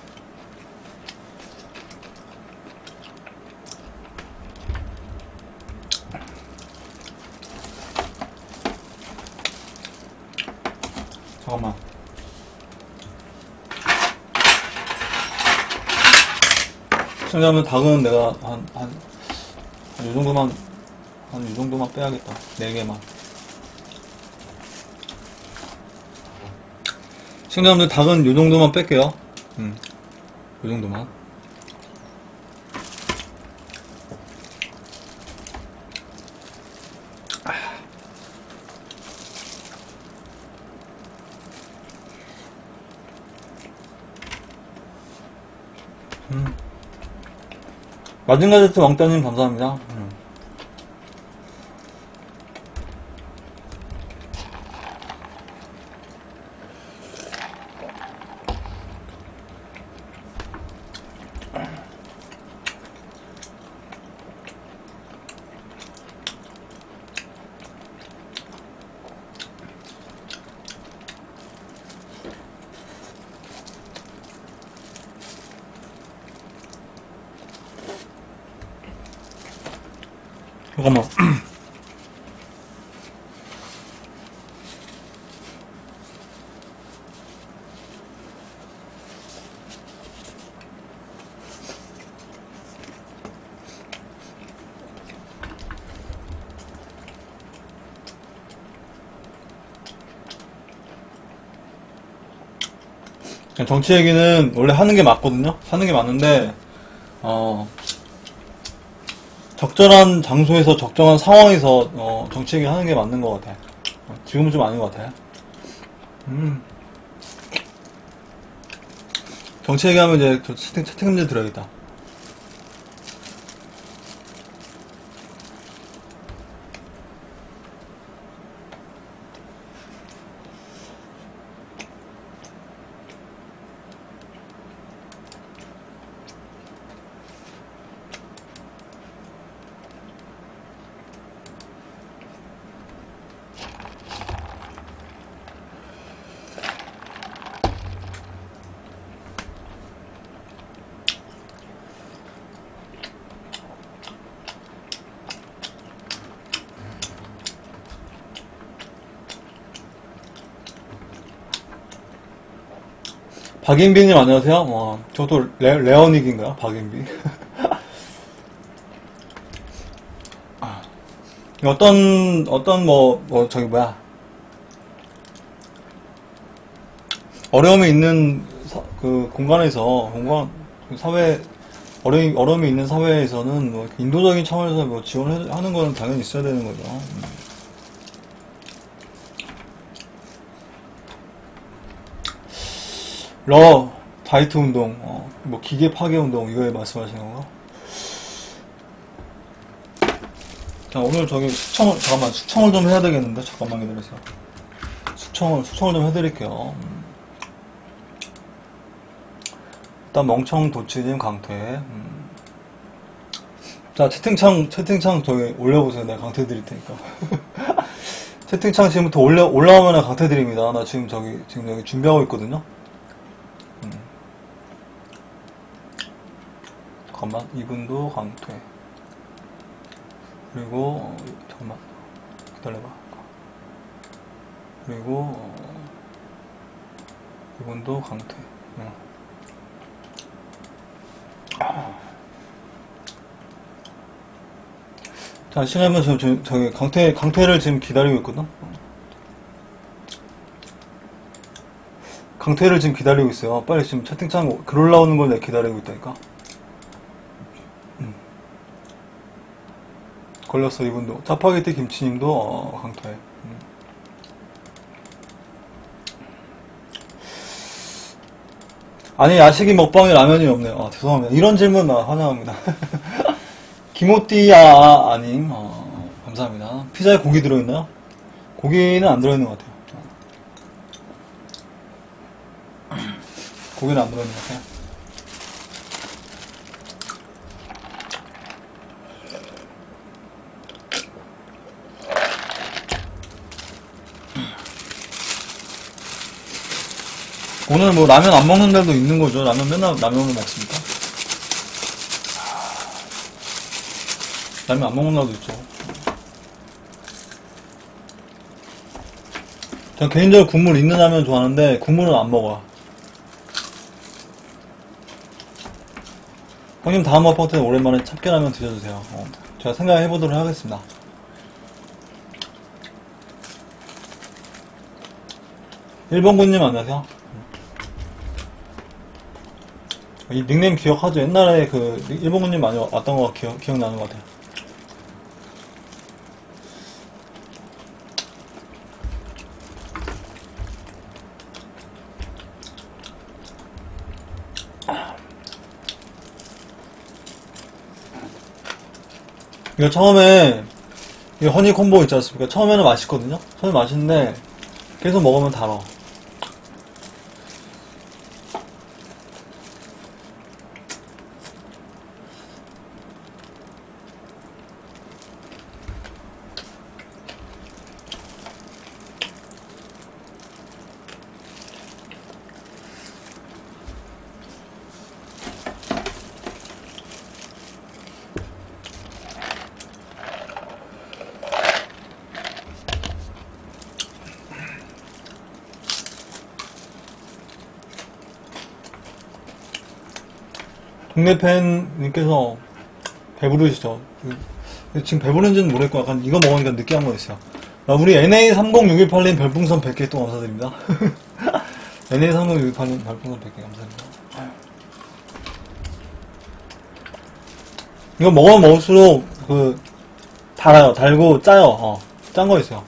잠깐만. 시청자분 닭은 내가 요 정도만 빼야겠다. 4개만. 시청자분들 닭은 요 정도만 뺄게요. 요 정도만. 마징가제트 왕따님 감사합니다. 잠깐만. 정치 얘기는 원래 하는 게 맞거든요. 하는 게 맞는데 적절한 장소에서 적절한 상황에서 정치 얘기 하는 게 맞는 것 같아. 지금은 좀 아닌 것 같아. 정치 얘기하면 이제 저 채팅들 들어야겠다. 박인비님 안녕하세요. 저도 레어닉인가요? 박인비. 저기 뭐야. 어려움이 있는 그 공간에서 사회, 어려움이 있는 사회에서는 뭐 인도적인 차원에서 뭐 지원을 하는 거는 당연히 있어야 되는 거죠. 다이트 운동, 뭐 기계 파괴 운동 이거에 말씀하시는 건가? 자, 오늘 저기 수청을 좀 해야 되겠는데, 잠깐만 기다리세요. 수청을 좀 해드릴게요. 일단 멍청 도치님 강퇴. 자, 채팅창 저기 올려보세요. 내가 강퇴 드릴 테니까. 채팅창 지금부터 올라오면 강퇴 드립니다. 나 지금 여기 준비하고 있거든요. 잠깐만, 이분도 강퇴. 그리고, 잠깐만, 기다려봐. 그리고, 이분도 강퇴. 자, 시간이면 저기 강퇴를 지금 기다리고 있거든? 강퇴를 지금 기다리고 있어요. 빨리 지금 채팅창 글 올라오는 걸 내가 기다리고 있다니까. 걸렸어, 이분도. 짜파게티 김치님도, 강퇴. 아니, 야식이 먹방에 라면이 없네요. 죄송합니다. 이런 질문 환영합니다. 기모띠야 아님, 감사합니다. 피자에 고기 들어있나요? 고기는 안 들어있는 것 같아요. 고기는 안 들어있는 것 같아요. 오늘 뭐 라면 안 먹는 데도 있는 거죠. 라면 맨날 라면을 먹습니까? 라면 안 먹는 날도 있죠. 전 개인적으로 국물 있는 라면 좋아하는데 국물은 안 먹어요. 형님 다음 아파트 오랜만에 참깨라면 드셔주세요. 제가 생각해보도록 하겠습니다. 일본군님 안녕하세요. 이 닉네임 기억하죠? 옛날에 그 일본군님 많이 왔던 거 기억나는 것 같아요. 이거 처음에 이 허니 콤보 있지 않습니까? 처음에는 맛있거든요? 처음에 맛있는데 계속 먹으면 달아. 국내 팬님께서 배부르시죠? 지금 배부른지는 모르겠고 약간 이거 먹으니까 느끼한 거 있어요. 우리 NA30618님 별풍선 100개 또 감사드립니다. NA30618님 별풍선 100개 감사합니다. 이거 먹으면 먹을수록 달아요. 달고 짜요. 짠 거 있어요.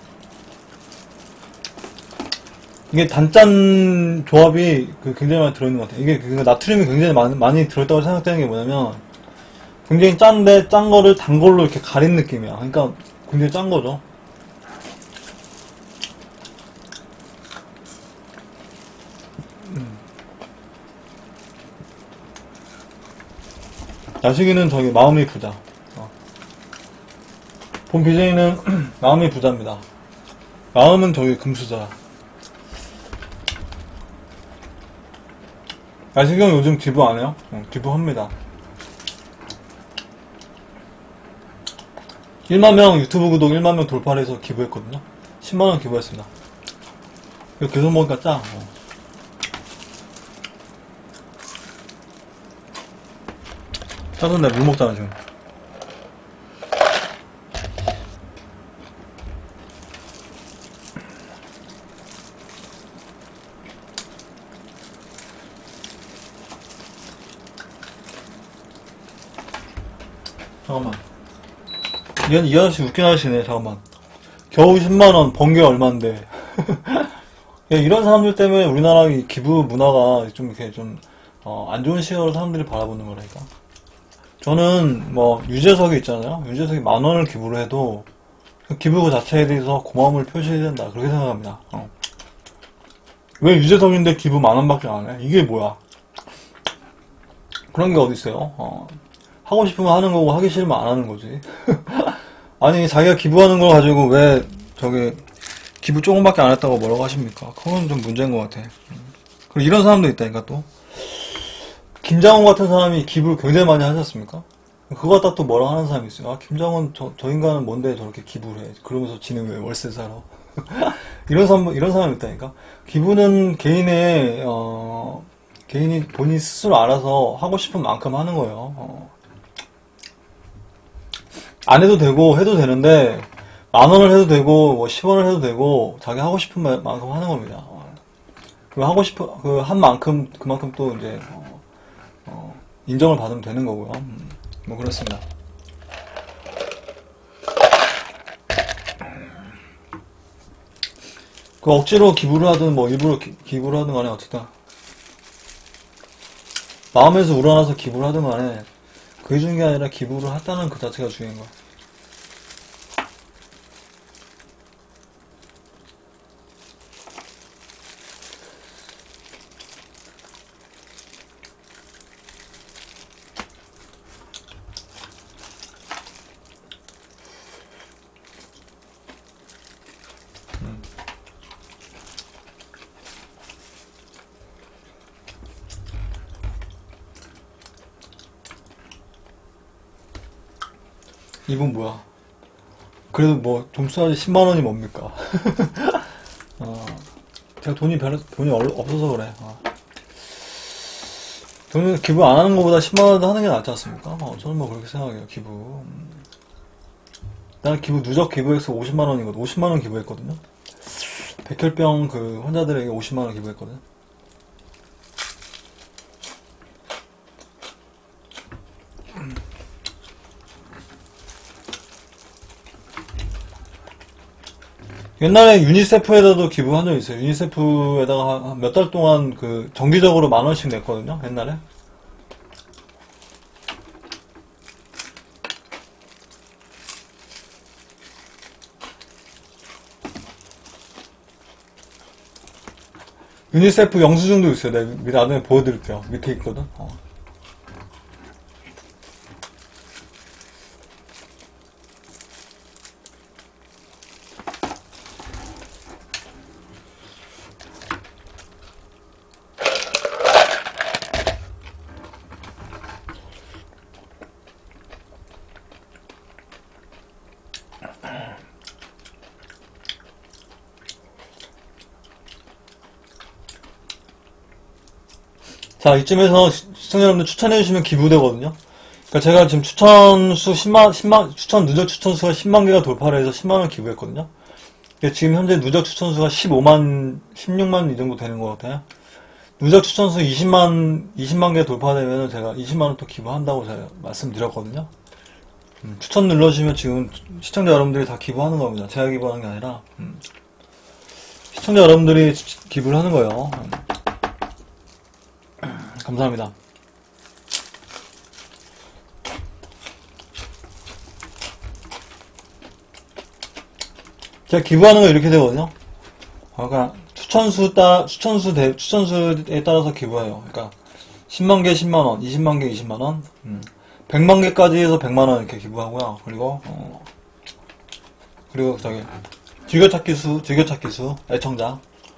이게 단짠 조합이 굉장히 많이 들어있는 것 같아요. 이게 나트륨이 굉장히 많이 들어있다고 생각되는 게 뭐냐면 굉장히 짠데 짠 거를 단 걸로 이렇게 가린 느낌이야. 그러니까 굉장히 짠 거죠. 야식이는 저기 마음이 부자. 본 BJ는 마음이 부자입니다. 마음은 저기 금수저야. 야식형 요즘 기부 안 해요? 기부합니다. 1만명 유튜브 구독 1만명 돌파를 해서 기부했거든요. 10만원 기부했습니다. 이거 계속 먹으니까 짜. 짜서 내가 물 먹잖아 지금. 잠깐만. 이 아저씨 웃긴 아저씨네. 잠깐만. 겨우 10만원, 번개 얼만데. 이런 사람들 때문에 우리나라 이 기부 문화가 좀 이렇게 좀, 안 좋은 시각으로 사람들이 바라보는 거라니까. 저는 뭐, 유재석이 있잖아요. 유재석이 10,000원을 기부를 해도, 그 기부 그 자체에 대해서 고마움을 표시해야 된다. 그렇게 생각합니다. 왜 유재석인데 기부 10,000원밖에 안 해? 이게 뭐야? 그런 게 어딨어요? 하고 싶으면 하는 거고, 하기 싫으면 안 하는 거지. 아니, 자기가 기부하는 걸 가지고 왜, 기부 조금밖에 안 했다고 뭐라고 하십니까? 그건 좀 문제인 것 같아. 그리고 이런 사람도 있다니까, 또. 김장원 같은 사람이 기부를 굉장히 많이 하지 않습니까? 그거 갖다 또 뭐라 하는 사람이 있어요. 아, 김장원, 저 인간은 뭔데 저렇게 기부를 해. 그러면서 지는 왜 월세 살아. 이런 사람이 있다니까? 기부는 개인이 본인 스스로 알아서 하고 싶은 만큼 하는 거예요. 안 해도 되고, 해도 되는데, 10,000원을 해도 되고, 뭐 10원을 해도 되고, 자기 하고 싶은 만큼 하는 겁니다. 그리고 한 만큼, 그만큼 또 이제, 인정을 받으면 되는 거고요. 뭐 그렇습니다. 그 억지로 기부를 하든, 뭐 일부러 기부를 하든 간에 어쨌든, 마음에서 우러나서 기부를 하든 간에, 그게 중요한 게 아니라 기부를 했다는 그 자체가 중요한 거야. 이분 뭐야? 그래도 뭐 좀 써야지 10만원이 뭡니까? 제가 돈이 없어서 그래. 돈을 기부 안 하는 것보다 10만원도 하는 게 낫지 않습니까? 저는 뭐 그렇게 생각해요. 기부. 나는 누적 기부액수 50만원이거든. 50만원 기부했거든요. 백혈병 그 환자들에게 50만원 기부했거든. 옛날에 유니세프에다도 기부한 적 있어요. 유니세프에다가 몇 달 동안 그 정기적으로 10,000원씩 냈거든요. 옛날에. 유니세프 영수증도 있어요. 내가 나중에 보여드릴게요. 밑에 있거든. 자, 이쯤에서 시청자 여러분들 추천해주시면 기부되거든요. 그러니까 제가 지금 누적 추천수가 10만 개가 돌파를 해서 10만원 기부했거든요. 지금 현재 누적 추천수가 16만 이 정도 되는 것 같아요. 누적 추천수 20만 개 돌파되면 제가 20만원 또 기부한다고 제가 말씀드렸거든요. 추천 눌러주시면 지금 시청자 여러분들이 다 기부하는 겁니다. 제가 기부하는 게 아니라, 시청자 여러분들이 기부를 하는 거예요. 감사합니다. 제가 기부하는 거 이렇게 되거든요. 그러니까 추천수에 따라서 기부해요. 그러니까 10만 개 10만원, 20만 개 20만원, 100만 개까지 해서 100만원 이렇게 기부하고요. 그리고 즐겨찾기 수, 애청자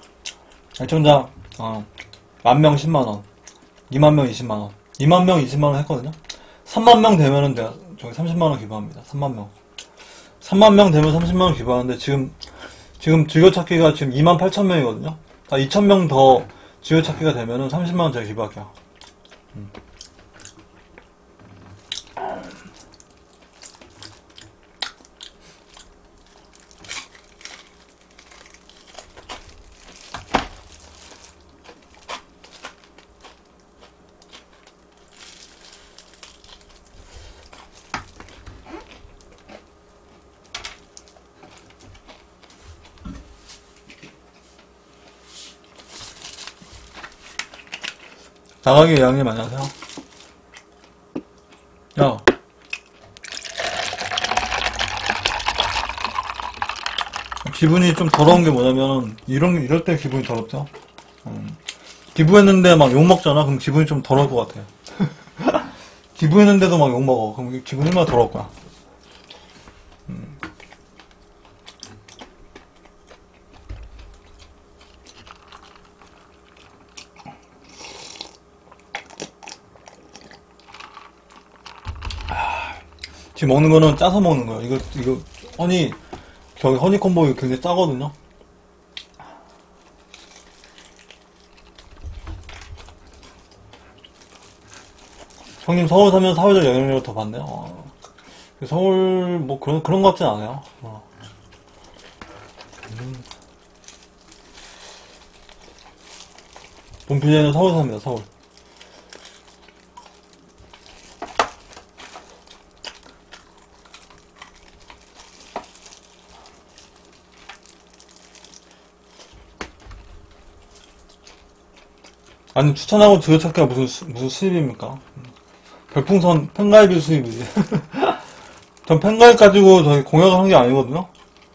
10,000명 10만원, 2만명 20만원, 2만명 20만원 했거든요. 3만명 되면은 내가 30만원 기부합니다. 3만명 되면 30만원 기부하는데 지금 즐겨찾기가 지금 28,000명이거든요. 2,000명 더 즐겨찾기가 되면은 30만원 제가 기부할게요. 나가기 양님 안녕하세요. 야, 기분이 좀 더러운 게 뭐냐면 이럴 때 기분이 더럽죠. 기부했는데 막 욕먹잖아. 그럼 기분이 좀 더러울 것 같아. 기부했는데도 막 욕먹어. 그럼 기분이 얼마나 더러울 거야. 지금 먹는 거는 짜서 먹는 거야. 이거 저기 허니콤보 굉장히 짜거든요. 형님 서울 사면 사회적 영향력을 더 받네요. 서울 뭐 그런 거 같진 않아요. 본피디는 서울 삽니다. 서울. 아니 추천하고 지어찾기가 무슨 수입입니까? 별풍선 팬가입이 수입이지. 전 팬가입 가지고 저희 공약을 한 게 아니거든요.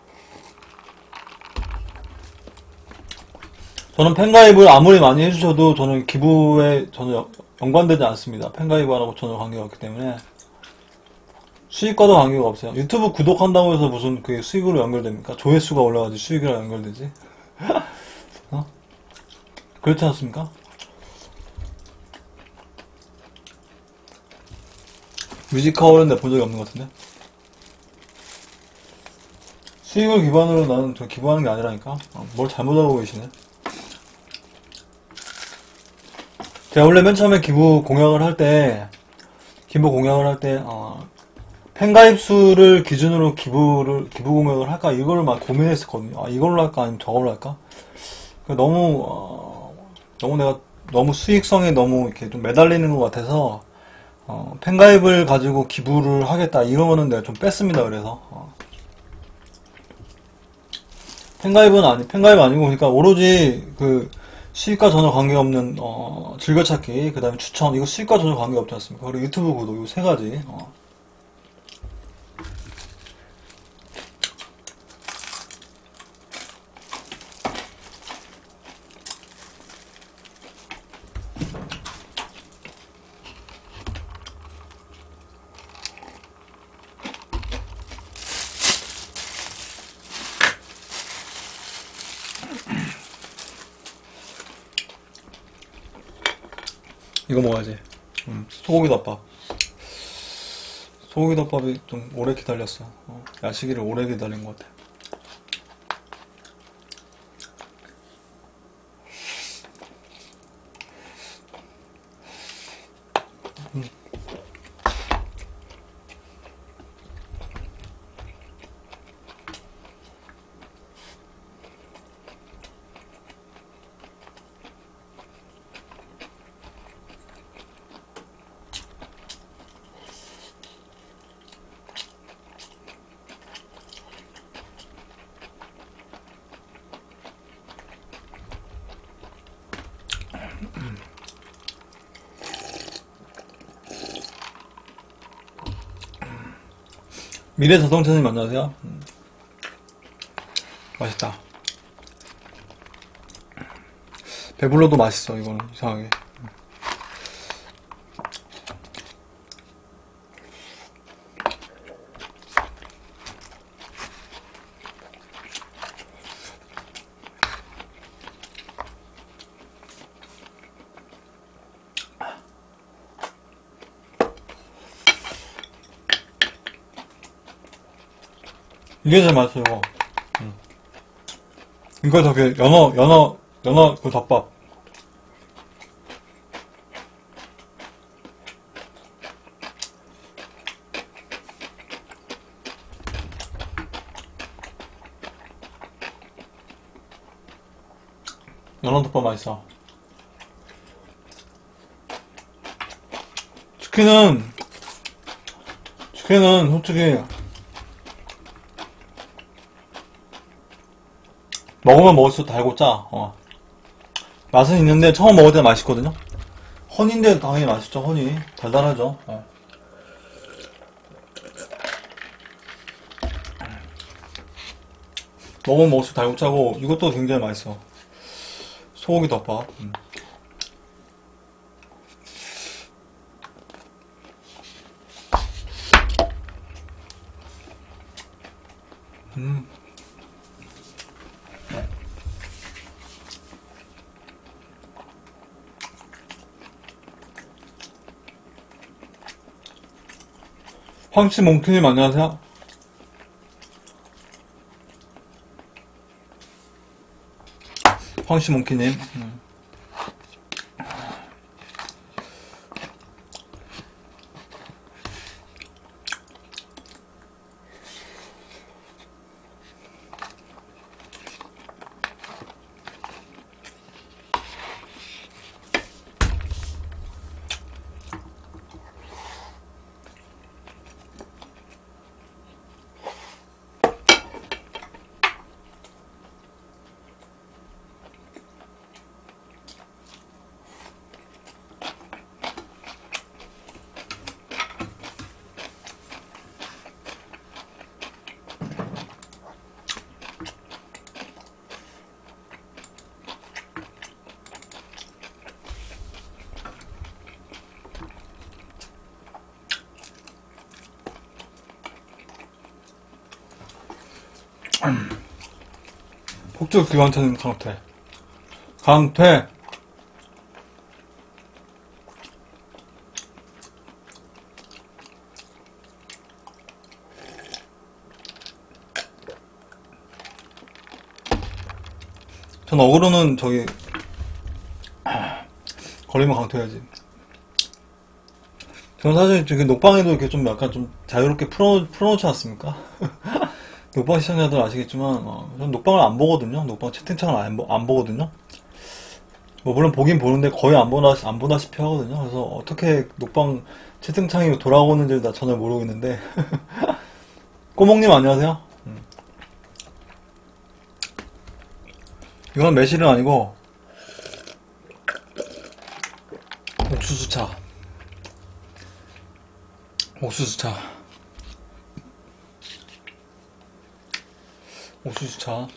저는 팬가입을 아무리 많이 해주셔도 저는 기부에 전혀 연관되지 않습니다. 팬가입하고 전혀 관계가 없기 때문에 수익과도 관계가 없어요. 유튜브 구독한다고 해서 무슨 그게 수익으로 연결됩니까? 조회수가 올라가지 수익이랑 연결되지? 그렇지 않습니까? 뮤지컬은 내본 적이 없는 것 같은데? 수익을 기반으로 나는 저 기부하는 게 아니라니까? 뭘 잘못하고 계시네? 제가 원래 맨 처음에 기부 공약을 할 때, 팬가입 수를 기준으로 기부 공약을 할까? 이걸 막 고민했었거든요. 아, 이걸로 할까? 아니면 저걸로 할까? 너무 수익성에 너무 이렇게 좀 매달리는 것 같아서, 팬가입을 가지고 기부를 하겠다 이러면은 내가 좀 뺐습니다. 그래서 팬가입 아니고 그러니까 오로지 그 수익과 전혀 관계없는 즐겨찾기 그 다음에 추천 이거 수익과 전혀 관계없지 않습니까? 그리고 유튜브 구독 이 세 가지. 이거 먹어야지. 소고기 덮밥. 소고기 덮밥이 좀 오래 기다렸어. 야식이를 오래 기다린 것 같아. 미래 자동차님 안녕하세요. 맛있다. 배불러도 맛있어. 이거는 이상하게. 이게 제일 맛있어요. 이거 저기 연어 그 덮밥. 연어 덮밥 맛있어. 치킨은 솔직히 먹으면 먹을수록 달고 짜. 맛은 있는데 처음 먹을 때 맛있거든요. 허니인데 당연히 맛있죠. 허니 달달하죠. 먹으면 먹을수록 달고 짜고 이것도 굉장히 맛있어. 소고기 덮밥. 황씨 몽키님 안녕하세요. 황씨 몽키님. 폭죽 기관차는 강퇴. 강퇴! 전 어그로는 저기, 걸리면 강퇴해야지. 저는 사실 저기 녹방에도 이렇게 좀 약간 좀 자유롭게 풀어놓지 않습니까? 녹방 시청자들 아시겠지만, 전 녹방을 안 보거든요. 녹방 채팅창을 안 보거든요. 뭐, 물론 보긴 보는데 거의 안 보다시피 하거든요. 그래서 어떻게 녹방 채팅창이 돌아오는지 나 전혀 모르겠는데. 꼬몽님 안녕하세요. 이건 매실은 아니고, 옥수수차. 옥수수차. 옥수수차.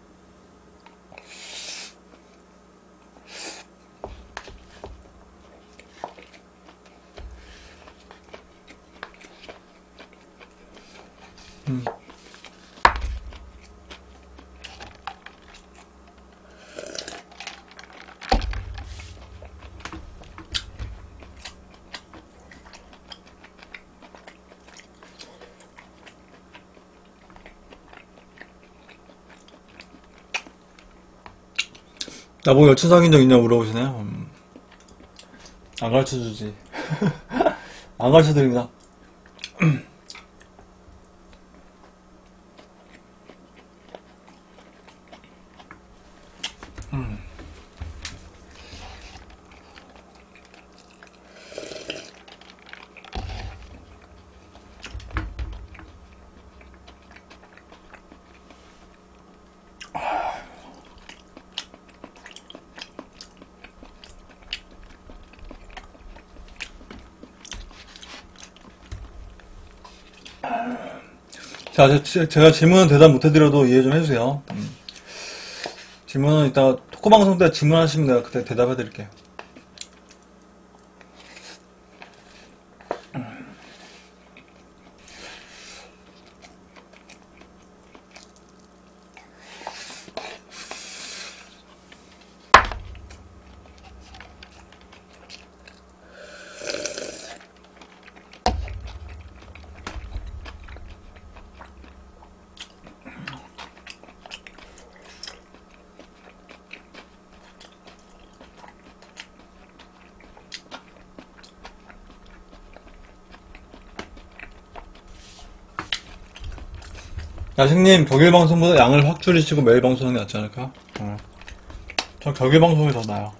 나보고 여친 사귄 적 있냐 물어보시네요. 안 가르쳐주지. 안 가르쳐드립니다. 자, 제가 질문은 대답 못해드려도 이해 좀 해주세요. 질문은 이따 토크방송 때 질문하시면 내가 그때 대답해드릴게요. 야식님, 격일 방송보다 양을 확 줄이시고 매일 방송하는 게 낫지 않을까? 전 격일 방송이 더 나아요.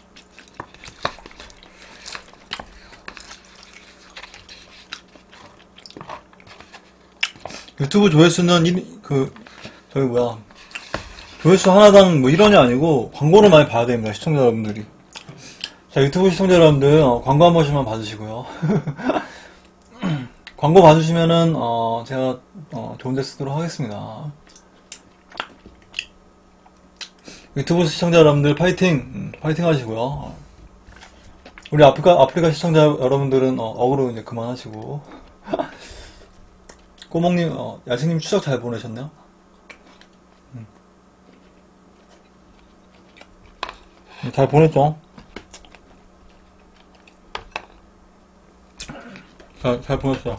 유튜브 조회수는 저기 뭐야, 조회수 하나당 뭐 1원이 아니고 광고를 많이 봐야 됩니다. 시청자 여러분들이. 자, 유튜브 시청자 여러분들, 광고 한 번씩만 봐주시고요. 광고 봐주시면은, 제가, 좋은 데 쓰도록 하겠습니다. 유튜브 시청자 여러분들, 파이팅! 파이팅 하시고요. 우리 아프리카 시청자 여러분들은, 어그로 이제 그만하시고. 꼬몽님, 야생님 추석 잘 보내셨나요? 잘 보냈죠? 잘 보냈어요.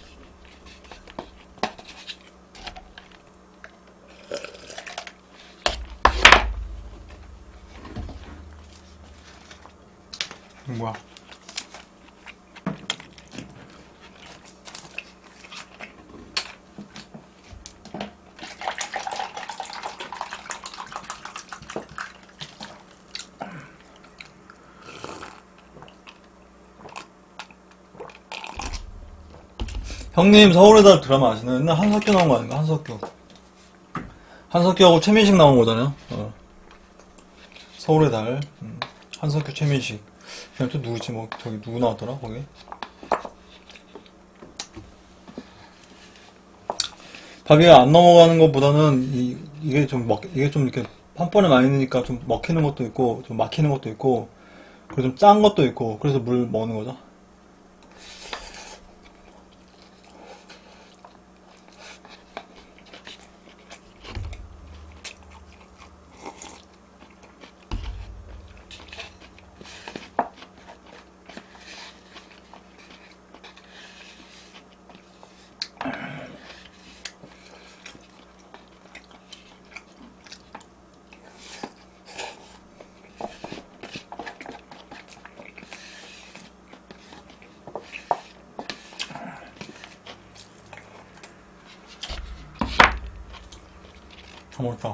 뭐야? 형님, 서울의 달 드라마 아시나요? 옛날 한석규 나온 거 아닌가? 한석규. 한석규하고 최민식 나온 거잖아요. 서울의 달. 한석규, 최민식. 그냥 또 누구지? 뭐, 저기 누구 나왔더라? 거기? 밥이 안 넘어가는 것보다는, 이게 좀 이렇게 한 번에 많이 넣으니까 좀 먹히는 것도 있고, 좀 막히는 것도 있고, 그리고 좀 짠 것도 있고, 그래서 물 먹는 거죠. 다 먹었다.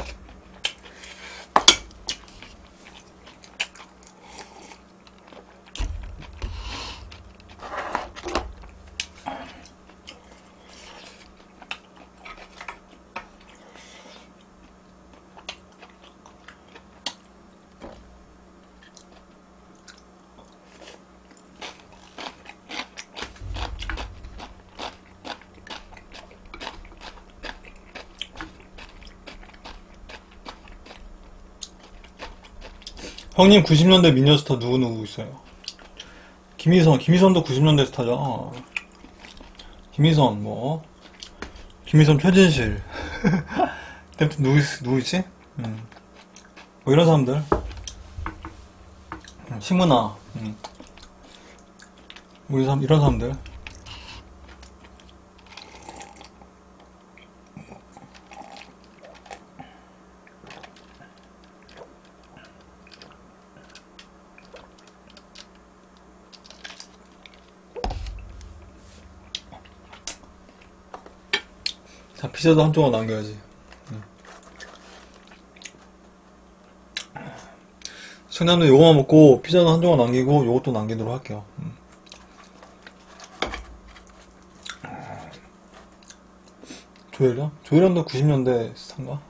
형님 90년대 미녀 스타 누구 있어요? 김희선도 90년대 스타죠. 김희선 김희선 최진실. 그때 누구 있지? 뭐 이런 사람들. 심은아. 뭐 이런 사람들. 자, 피자도 한 조각 남겨야지. 청년들 요거만 먹고 피자도 한 조각 남기고 요것도 남기도록 할게요. 조혜련? 조혜련도 90년대 스타인가?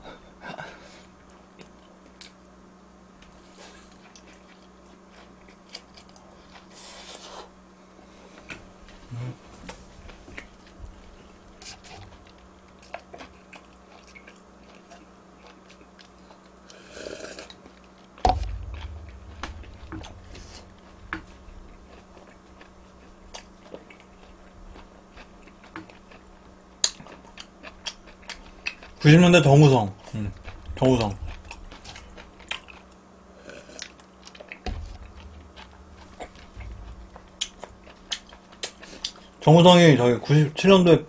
(90년대) 정우성. 정우성. 정우성이 저기 97년도에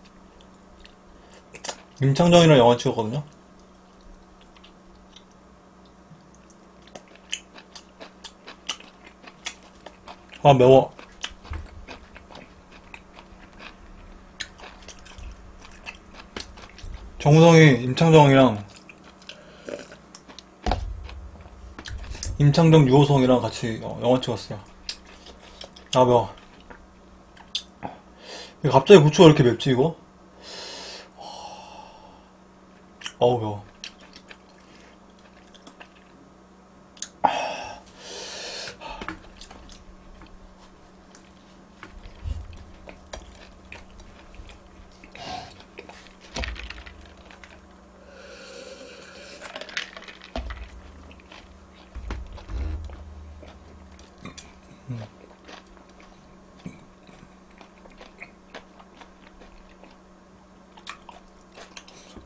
임창정이랑 영화 찍었거든요. 아, 매워. 정우성이 임창정 유호성이랑 같이 영화 찍었어요. 아, 매워. 갑자기 고추가 이렇게 맵지, 이거? 어우, 매워.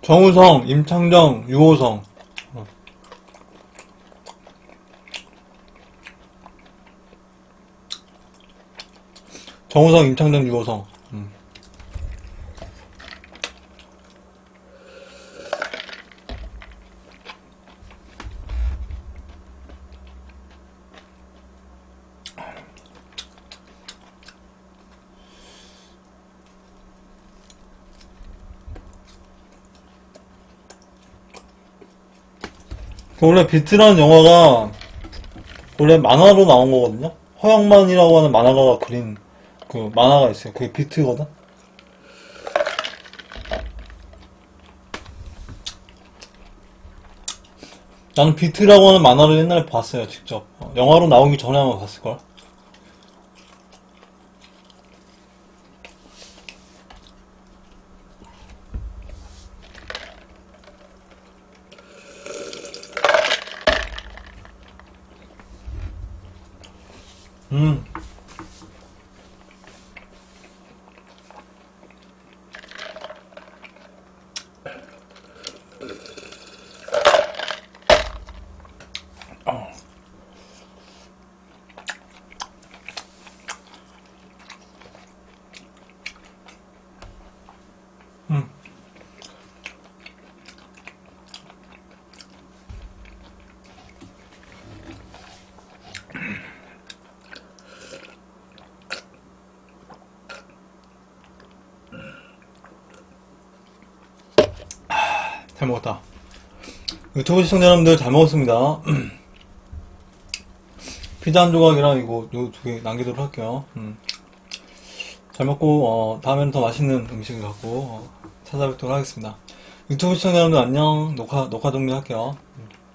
정우성, 임창정, 유호성. 정우성, 임창정, 유호성. 원래 비트라는 영화가 원래 만화로 나온 거거든요. 허영만이라고 하는 만화가가 그린 그 만화가 있어요. 그게 비트거든. 나는 비트라고 하는 만화를 옛날에 봤어요, 직접. 영화로 나오기 전에 한번 봤을걸. 잘 먹었다. 유튜브 시청자 여러분들 잘 먹었습니다. 피자 한 조각이랑 이거 두 개 남기도록 할게요. 잘 먹고 다음에는 더 맛있는 음식을 갖고 찾아뵙도록 하겠습니다. 유튜브 시청자 여러분들 안녕. 녹화 종료할게요.